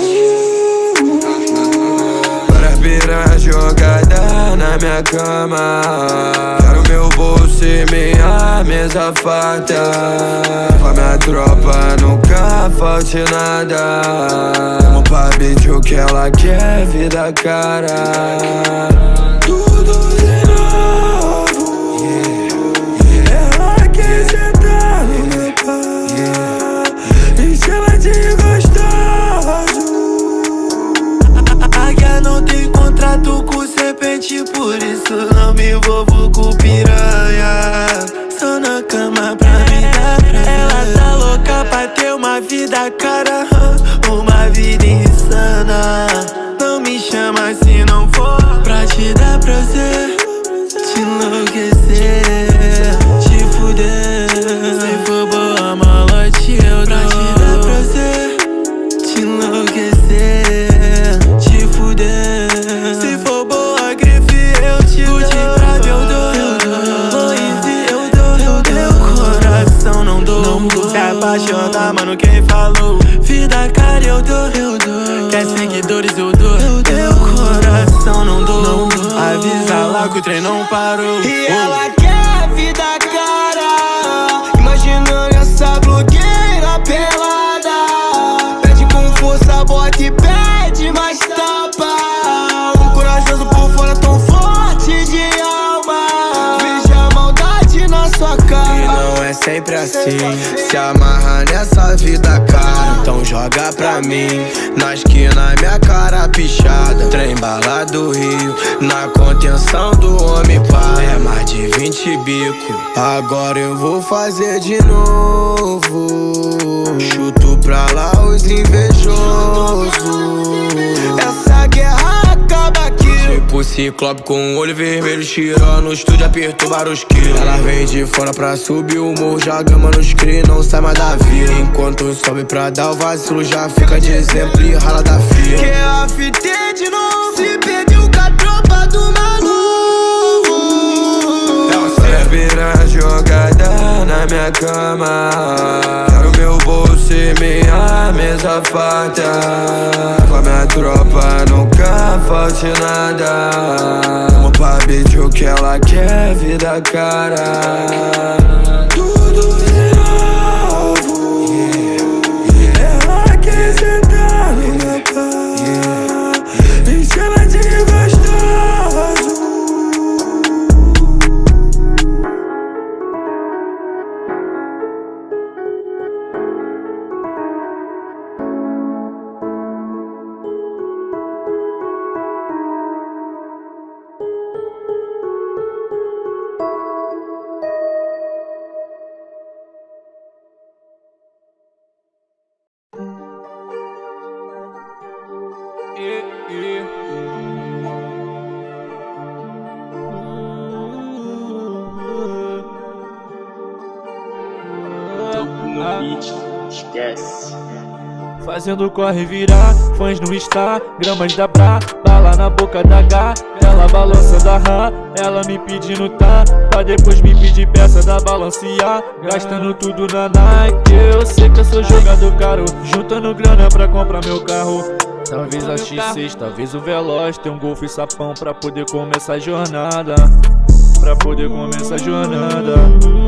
Para piranha jogada na minha cama. Quero meu bolso e minha mesa farta. Pra minha tropa nunca falte nada. Vamos pra beat, o que ela quer, vida cara. Tudo de novo. Ela quer sentar no meu pau. Enche ela de gostoso. Águia não tem contrato com serpente, por isso não me envolvo com piranha. Só na cama pra me dar prazer. Ela tá louca pra ter uma vida cara, uma vida insana. Não me chama se não for pra te dar prazer, te enlouquecer, te fuder. Se for boa malote eu dou pra te dar prazer, te enlouquecer, te fuder. Se for boa grife eu te dou, de prata eu dou, Louise eu dou. Teu coração não dou, se apaixonar mano quem falou. Vida cara eu dou, quer seguidores eu dou. Teu coração não dou, avisa lá que o trem não parou. E ela quer vida cara, imaginando essa blogueira pelada. Pede com força, bota e pede mais tapa. Um corajoso por fora tão forte de alma. Veja a maldade na sua cara. E não é sempre assim, se amarra nessa vida cara. Então joga pra mim, na esquina minha cara pichada. Trem bala do Rio, na contenção do homem pá. É mais de vinte bico, agora eu vou fazer de novo. Chuto pra lá os invejosos. Essa guerra acaba aqui. Tipo ciclope com o olho vermelho, tirando no estúdio, perturbar os quilos. Ela vem de fora pra subir o morro, já gama nos cri, não sai mais da vila. Enquanto sobe pra dar o vacilo, já fica de exemplo e rala da fila. Quer a fita de novo, se perdeu com a tropa do maluco. Olha piranha jogada na minha cama. Quero meu bolso e minha mesa farta. Com a minha tropa nunca falte nada. Vamos pra beat, o que ela quer, vida cara. Tudo de novo. Ela quer sentar no meu pau. Enche ela de gostoso. Esquece. fazendo corre virar. Fãs no Insta, gramas da Bra, bala na boca da H. Ela balança da Rá, ela me pedindo tá, pra depois me pedir peça da Balenciaga. Gastando tudo na Nike, eu sei que eu sou jogador caro, juntando grana pra comprar meu carro. Talvez a X seis, talvez o Veloz, tem um Golf e sapão pra poder começar a jornada. Pra poder começar a jornada.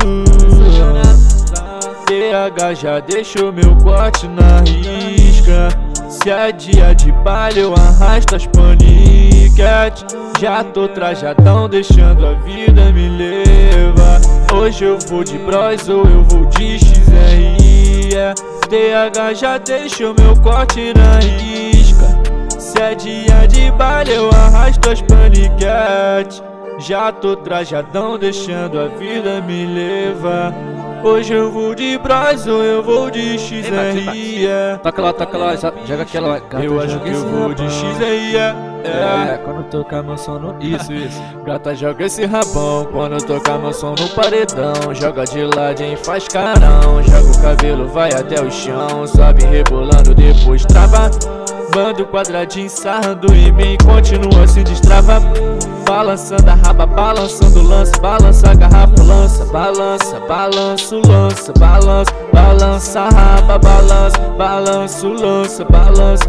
T H já deixou meu corte na risca. Se é dia de baile eu arrasto as paniquete. Já tô trajadão, deixando a vida me leva. Hoje eu vou de Bros ou eu vou de X R I. T H já deixou meu corte na risca. Se é dia de baile eu arrasto as paniquete. Já tô trajadão, deixando a vida me levar. Hoje eu vou de Bros ou eu vou de X R I. Toca lá, toca lá, joga aquela gata. Eu acho que eu vou de X R I. É, quando tocar meu som no... Isso, isso. Gata, joga esse rabão. Quando tocar meu som no paredão. Joga de ladinho, faz carão. Joga o cabelo, vai até o chão. Sobe rebolando, depois trava. Manda o quadradinho sarrando em mim, continua se destrava. Balançando a raba, balançando o lance, balança a garrafa, lança, balança, balança o lança, balança, balança a raba, balança, balança o lança, balança.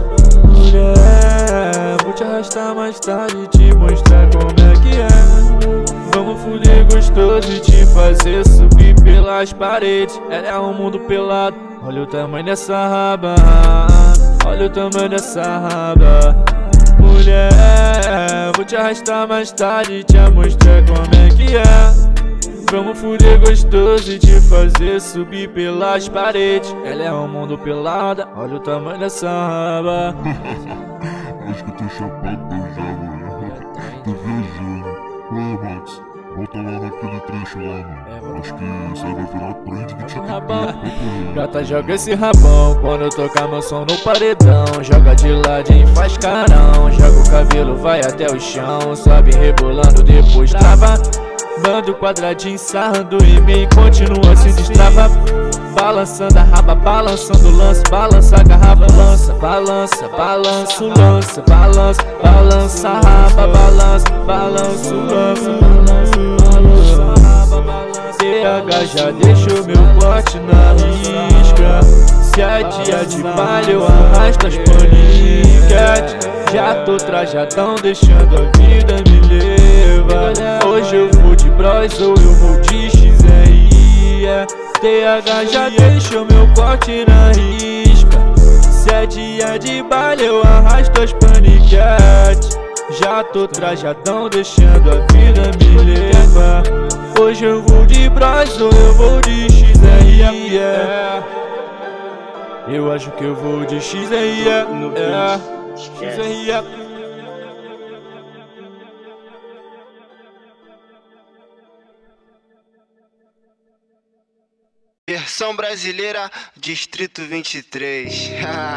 Mulher, vou te arrastar mais tarde e te mostrar como é que é. Vamos fuder gostoso e te fazer subir pelas paredes. Ela é um mundo pelado, olha o tamanho dessa raba. Olha o tamanho dessa raba. Mulher, vou te arrastar mais tarde e te mostrar como é que é. Vamos fuder gostoso e te fazer subir pelas paredes. Ela é um mundo pelada, olha o tamanho dessa raba. Acho que eu tô chapado já, mano. Tô viajando. Ué, Max, volta lá naquele trecho lá, mano. Acho que isso aí vai virar trend do TikTok. Gata, joga esse rabão. Quando eu tocar meu som no paredão. Joga de ladinho, faz carão. Joga o cabelo, vai até o chão. Sobe rebolando, depois trava. Manda o quadradinho sarrando em mim, continua se destrava. Balançando a raba, balançando o lance, balança a garrafa, lança, balança, balança o lance, balança, balança a raba, balança, balança o lance, balança, balança a raba, balança. T H já deixou meu corte na risca. Se é dia de baile eu arrasto as paniquete. Já tô trajadão, deixando a vida me leva. Hoje eu vou de Bros ou eu vou de X R I. T H já deixou meu corte na risca. Se é dia de baile eu arrasto as paniquete. Já tô trajadão, deixando a vida me leva. Hoje eu vou de Bros ou eu vou de X R I. Eu acho que eu vou de X R I. É, X R I. Versão brasileira, Distrito vinte e três.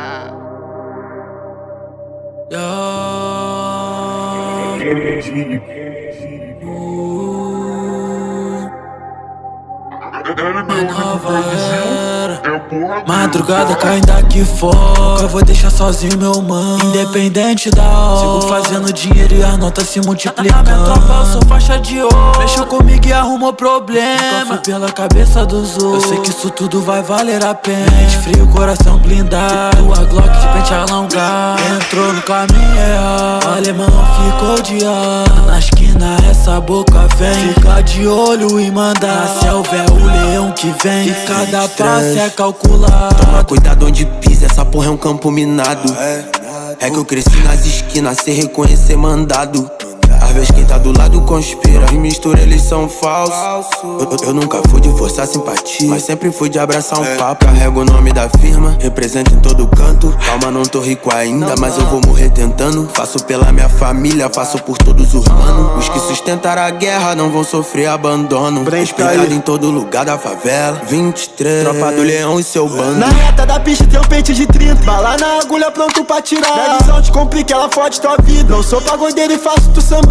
Nova era. Madrugada caindo aqui fora. Eu vou deixar sozinho meu mano, independente da hora. Sigo fazendo dinheiro e a nota se multiplicando. Na minha tropa eu sou faixa de ouro. Mexeu comigo e arrumou problema. Fui pela cabeça dos outros. Eu sei que isso tudo vai valer a pena. Mente frio, coração blindado. Tua Glock de pente alongado. Entrou no caminho errado. O alemão ficou de ar. Na esquina essa boca vem. Fica de olho e manda. Na selva é o leão que vem. E cada passo é calculado. Toma cuidado onde pisa, essa porra é um campo minado. É que eu cresci nas esquinas sem reconhecer mandado. Às vezes quem tá do lado conspira e mistura, eles são falsos. Eu, eu, eu nunca fui de forçar simpatia, mas sempre fui de abraçar um papo. Carrego o nome da firma, represento em todo canto. Calma, não tô rico ainda, mas eu vou morrer tentando. Faço pela minha família, faço por todos os manos. Os que sustentaram a guerra não vão sofrer abandono. Inspirado em todo lugar da favela. vinte e três, tropa do leão e seu bando. Na reta da pista tem um peito de trinta. Bala na agulha pronto pra tirar. Minha visão te complica, ela fode tua vida. Não sou pagodeiro e faço tu sambar.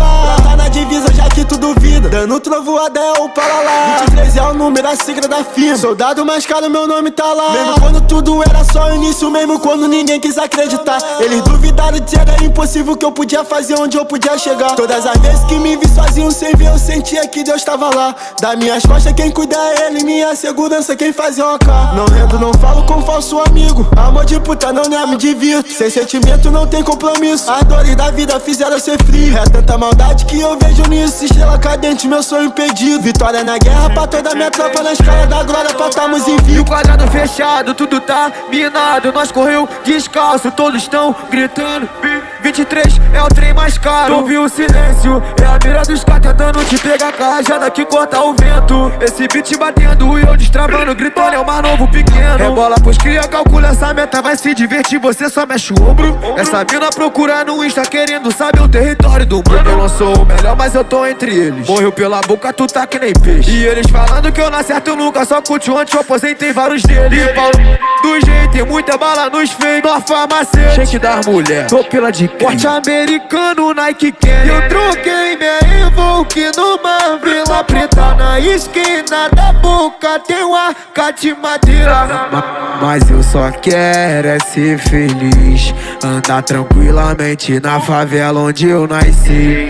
lá. Tá na divisa já que tu duvida, dando trovoada é o para lá. vinte e três é o número, a sigla da firma. Soldado mais caro, meu nome tá lá. Mesmo quando tudo era só o início, mesmo quando ninguém quis acreditar. Eles duvidaram de era impossível que eu podia fazer onde eu podia chegar. Todas as vezes que me vi sozinho sem ver, eu sentia que Deus tava lá. Das minhas costas quem cuida é ele, minha segurança quem fazia uma cara. Não rendo, não falo com falso amigo. Amor de puta não, né, me divirto. Sem sentimento não tem compromisso. As dores da vida fizeram eu ser frio. É tanta maldade que eu vejo nisso. Estrela cadente, meu sonho impedido. Vitória na guerra pra toda minha tropa. Na escala da glória pra tarmos em vivo. E o quadrado fechado, tudo tá minado. Nós correu descalço, todos estão gritando. vinte e três é o trem mais caro. Ouvi o silêncio, é a mira dos caras tentando te pegar com a rajada que corta o vento. Esse beat batendo e eu destravando, gritando, é o mais novo pequeno. Rebola pros cria, calcula essa meta, vai se divertir, você só mexe o ombro. Essa mina procura no Insta querendo saber o território do mundo. Eu não sou o melhor, mas eu tô entre eles. Morreu pela boca, tu tá que nem peixe. E eles falando que eu não acerto nunca, só curte o antes, eu aposentei vários deles. E Paulo, do jeito, tem muita bala nos feitos. Na farmácia, shake das mulher, tô pela de porte americano, Nike Ken. Eu troquei minha Evoque numa vila preta. Na esquina da boca tem um arca de madeira. Mas eu só quero é ser feliz, andar tranquilamente na favela onde eu nasci.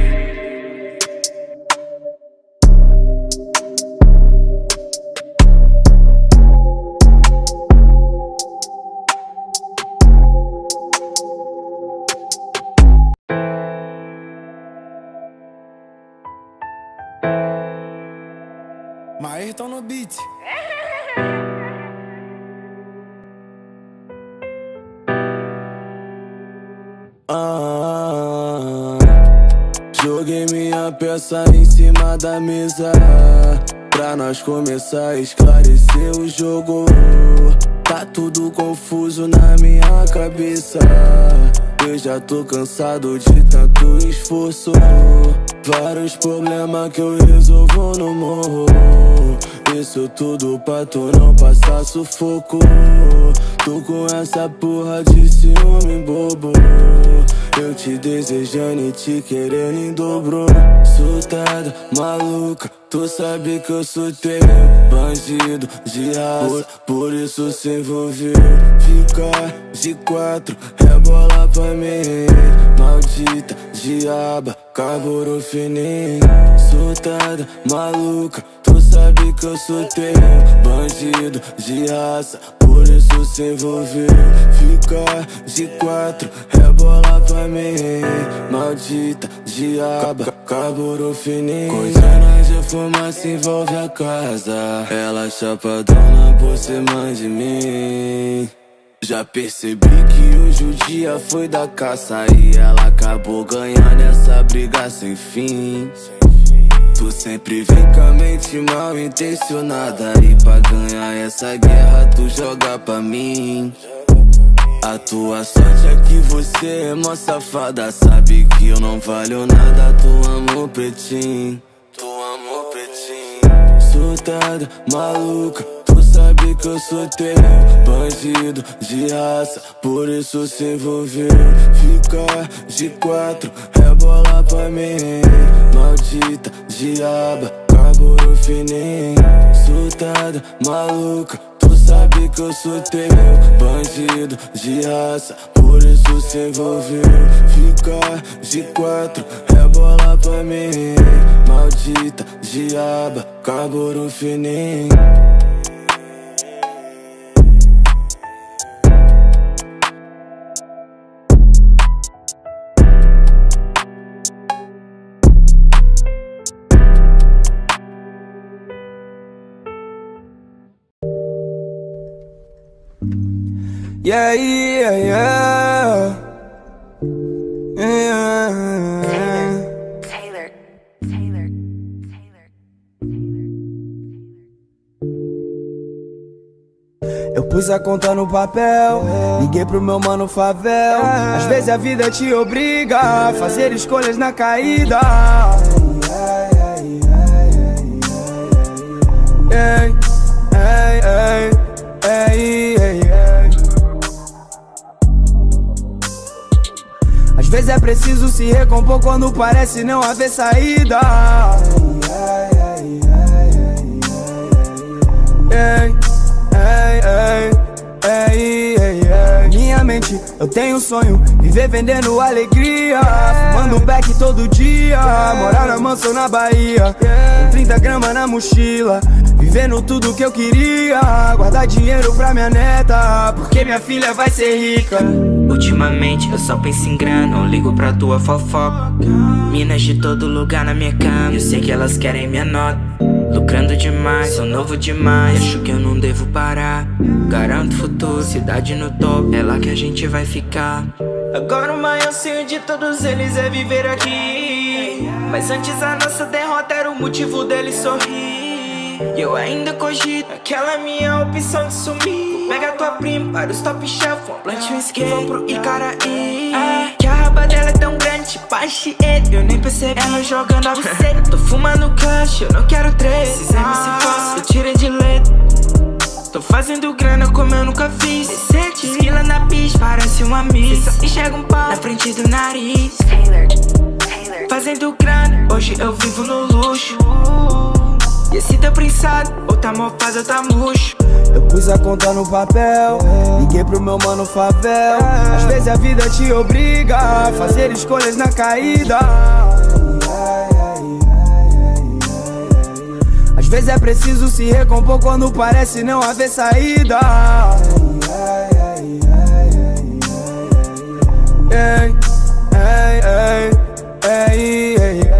Ayrton no beat. Ah, joguei minha peça em cima da mesa pra nós começar a esclarecer o jogo. Tá tudo confuso na minha cabeça. Eu já tô cansado de tanto esforço. Vários problemas que eu resolvo no morro. Isso tudo pra tu não passar sufoco. Tô com essa porra de ciúme bobo. Eu te desejando e te querendo em dobro. Surtada, maluca, tu sabe que eu sou teu bandido de raça, por isso se envolveu. Ficar de quatro, rebola pra mim. Maldita diaba, caburo fininho. Surtada, maluca, tu sabe que eu sou teu bandido de raça, por isso se envolveu. Ficar de quatro, rebola pra mim. Maldita diaba, caburo fininho. Coisas de fumaça envolve a casa. Ela chapadona por cima de mim. Já percebi que hoje o dia foi da caça e ela acabou ganhando essa briga sem fim. Tu sempre vem com a mente mal intencionada e pra ganhar essa guerra tu joga pra mim. A tua sorte é que você é mó safada. Sabe que eu não valho nada, tu amo pretinho. Tu amo pretinho. Surtada, maluca, tu sabe que eu sou teu bandido de raça, por isso se envolveu. Ficar de quatro, rebola pra mim. Maldita diaba, caburo fininho. Surtada, maluca, tu sabe que eu sou teu bandido de raça, por isso se envolveu. Ficar de quatro, rebola pra mim. Maldita diaba, caburo fininho. Yeah, yeah, yeah. Yeah. Taylor, Taylor, Eu pus a conta no papel, liguei pro meu mano Favel. Às vezes a vida te obriga a fazer escolhas na caída. Ei, ei, ei, ei, ei, ei. Às vezes é preciso se recompor quando parece não haver saída. Ei, ei, ei, ei, ei, ei. Minha mente, eu tenho um sonho, viver vendendo alegria, fumando back todo dia, morar na mansão na Bahia, com trinta gramas na mochila, vivendo tudo que eu queria, guardar dinheiro pra minha neta, porque minha filha vai ser rica. Ultimamente eu só penso em grana, não ligo pra tua fofoca. Minas de todo lugar na minha cama, eu sei que elas querem minha nota. Lucrando demais, sou novo demais, acho que eu não devo parar. Garanto futuro, cidade no top, é lá que a gente vai ficar. Agora o maior sonho de todos eles é viver aqui, mas antes a nossa derrota era o motivo deles sorrir. E eu ainda cogito aquela minha opção de sumir. Pega tua prima para os top shelf, um plant e um skate, vão pro Icaraí. Ah, que a raba dela é tão grande, tipo a Chieta, eu nem percebi ela jogando a buceta. Tô fumando clutch, eu não quero três, esses M C falsos eu tirei de letra. Tô fazendo grana como eu nunca fiz. Decente, esquila na pista, parece uma miss. Só enxerga um pau na frente do nariz. Fazendo grana, hoje eu vivo no luxo. E esse teu prensado, ou tá mofado ou tá murcho. Eu pus a conta no papel, liguei pro meu mano Favel. Às vezes a vida te obriga a fazer escolhas na caída. Às vezes é preciso se recompor quando parece não haver saída. Ei, ei, ei, ei, ei, ei.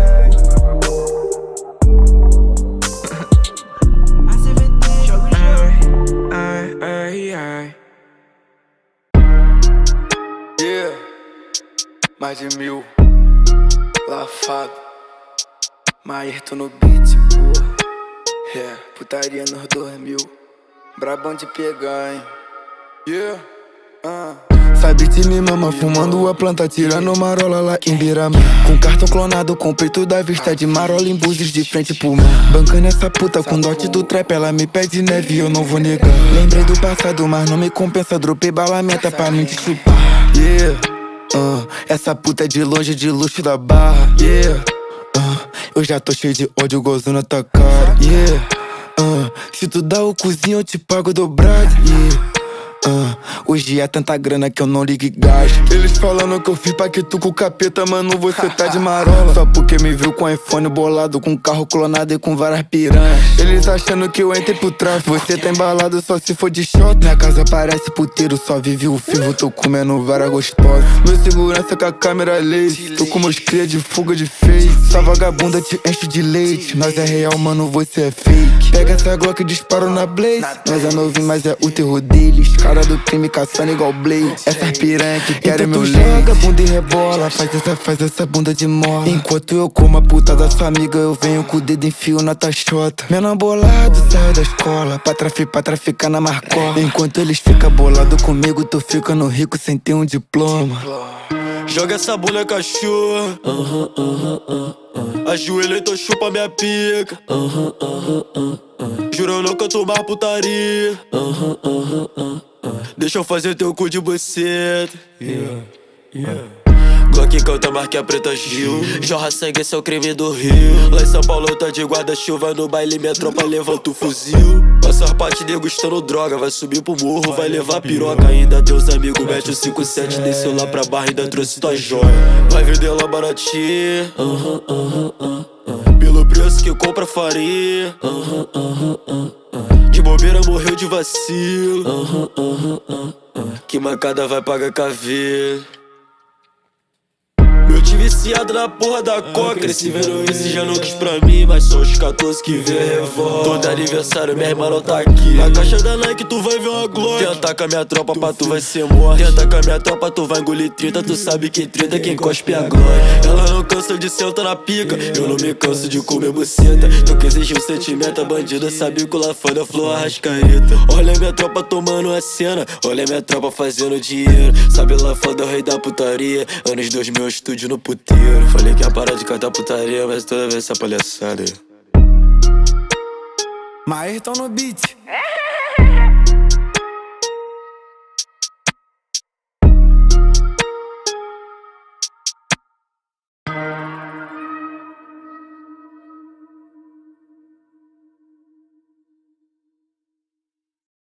Yeah, mais de mil, lafado, Maírton no beat, porra. Yeah, putaria nos dois mil, brabão de pegar, hein. Yeah, ah. Sabe de me mama, fumando a planta, tirando marola lá em Biramã. Com cartão clonado, com peito da vista de marola em Búzios de frente pro mar. Bancando essa puta com dote do trap, ela me pede neve e eu não vou negar. Lembrei do passado, mas não me compensa, dropei balamenta pra mim te chupar. Yeah, uh, essa puta é de longe, de luxo da barra. Yeah, uh, eu já tô cheio de ódio, gozando na tua cara. Yeah, uh, se tu dá o cozinho eu te pago dobrado. Yeah, Uh, hoje é tanta grana que eu não ligo e gasto. Eles falando que eu fiz paquetu com o capeta, mano, você tá de marola. Só porque me viu com iPhone bolado, com carro clonado e com várias piranhas. Eles achando que eu entrei pro tráfico, você tá embalado só se for de shot. Minha casa parece puteiro, só vive o fervo, tô comendo várias gostosas. Meu segurança com a câmera laser, tô com meus cria de fuga de face. Só vagabunda te enche de leite, nós é real, mano, você é fake. Pega essa Glock e disparo na Blaze, nós é novinho, mas é o terror deles. Cara do crime caçando igual Blade. Essas piranha que querem então meu leite. Joga bunda e rebola, faz essa, faz essa bunda de mola. Enquanto eu como a puta da sua amiga, eu venho com o dedo enfio na tachota. Menor bolado, saiu da escola pra, trafi, pra traficar na marcola. Enquanto eles ficam bolado comigo, tu fica no rico sem ter um diploma. Joga essa bunda cachorra, uhum, uhum, uhum, uhum. Ajoelha então chupa minha pica, uhum, uhum, uhum, uhum. Juro nunca tomar putaria, uhum, uhum, uhum. Deixa eu fazer teu cu de buceta. Yeah, yeah. Glock canta, marca preta Gil. Jorra sangue, esse é o crime do Rio. Lá em São Paulo eu tô de guarda-chuva, no baile minha tropa levanta o fuzil. Passa parte degustando droga, vai subir pro morro, vai levar piroca. Ainda teus amigos mete o cinco sete, desceu lá pra barra, ainda trouxe tua joia. Vai vender lá baratinho, uhum, uhum, uhum, uhum. Pelo preço que compra farinha, uhum, uhum, uhum. De bobeira morreu de vacilo, uhum, uhum, uhum, uhum. Que mancada vai pagar caveira. Eu tive viciado na porra da coca. Cresci vendo isso e já não quis pra mim, mas são os quatorze que vê revolta. Todo aniversário minha irmã não tá aqui. Na caixa da Nike tu vai ver uma Glock. Tenta com a minha tropa pra tu vai ser morte. Tenta com a minha tropa tu vai engolir trinta. Tu sabe que trinta quem cospe a glória. Ela não cansa de sentar na pica, eu não me canso de comer buceta. Tu que exige um sentimento, a bandida sabe que lá fora flor arrascaeta. Olha minha tropa tomando a cena, olha minha tropa fazendo dinheiro. Sabe lá fora o rei da putaria. Anos dois mil estúdio no puteiro. Falei que ia parar de cantar putaria, mas toda vez essa palhaçada. Maírton no beat.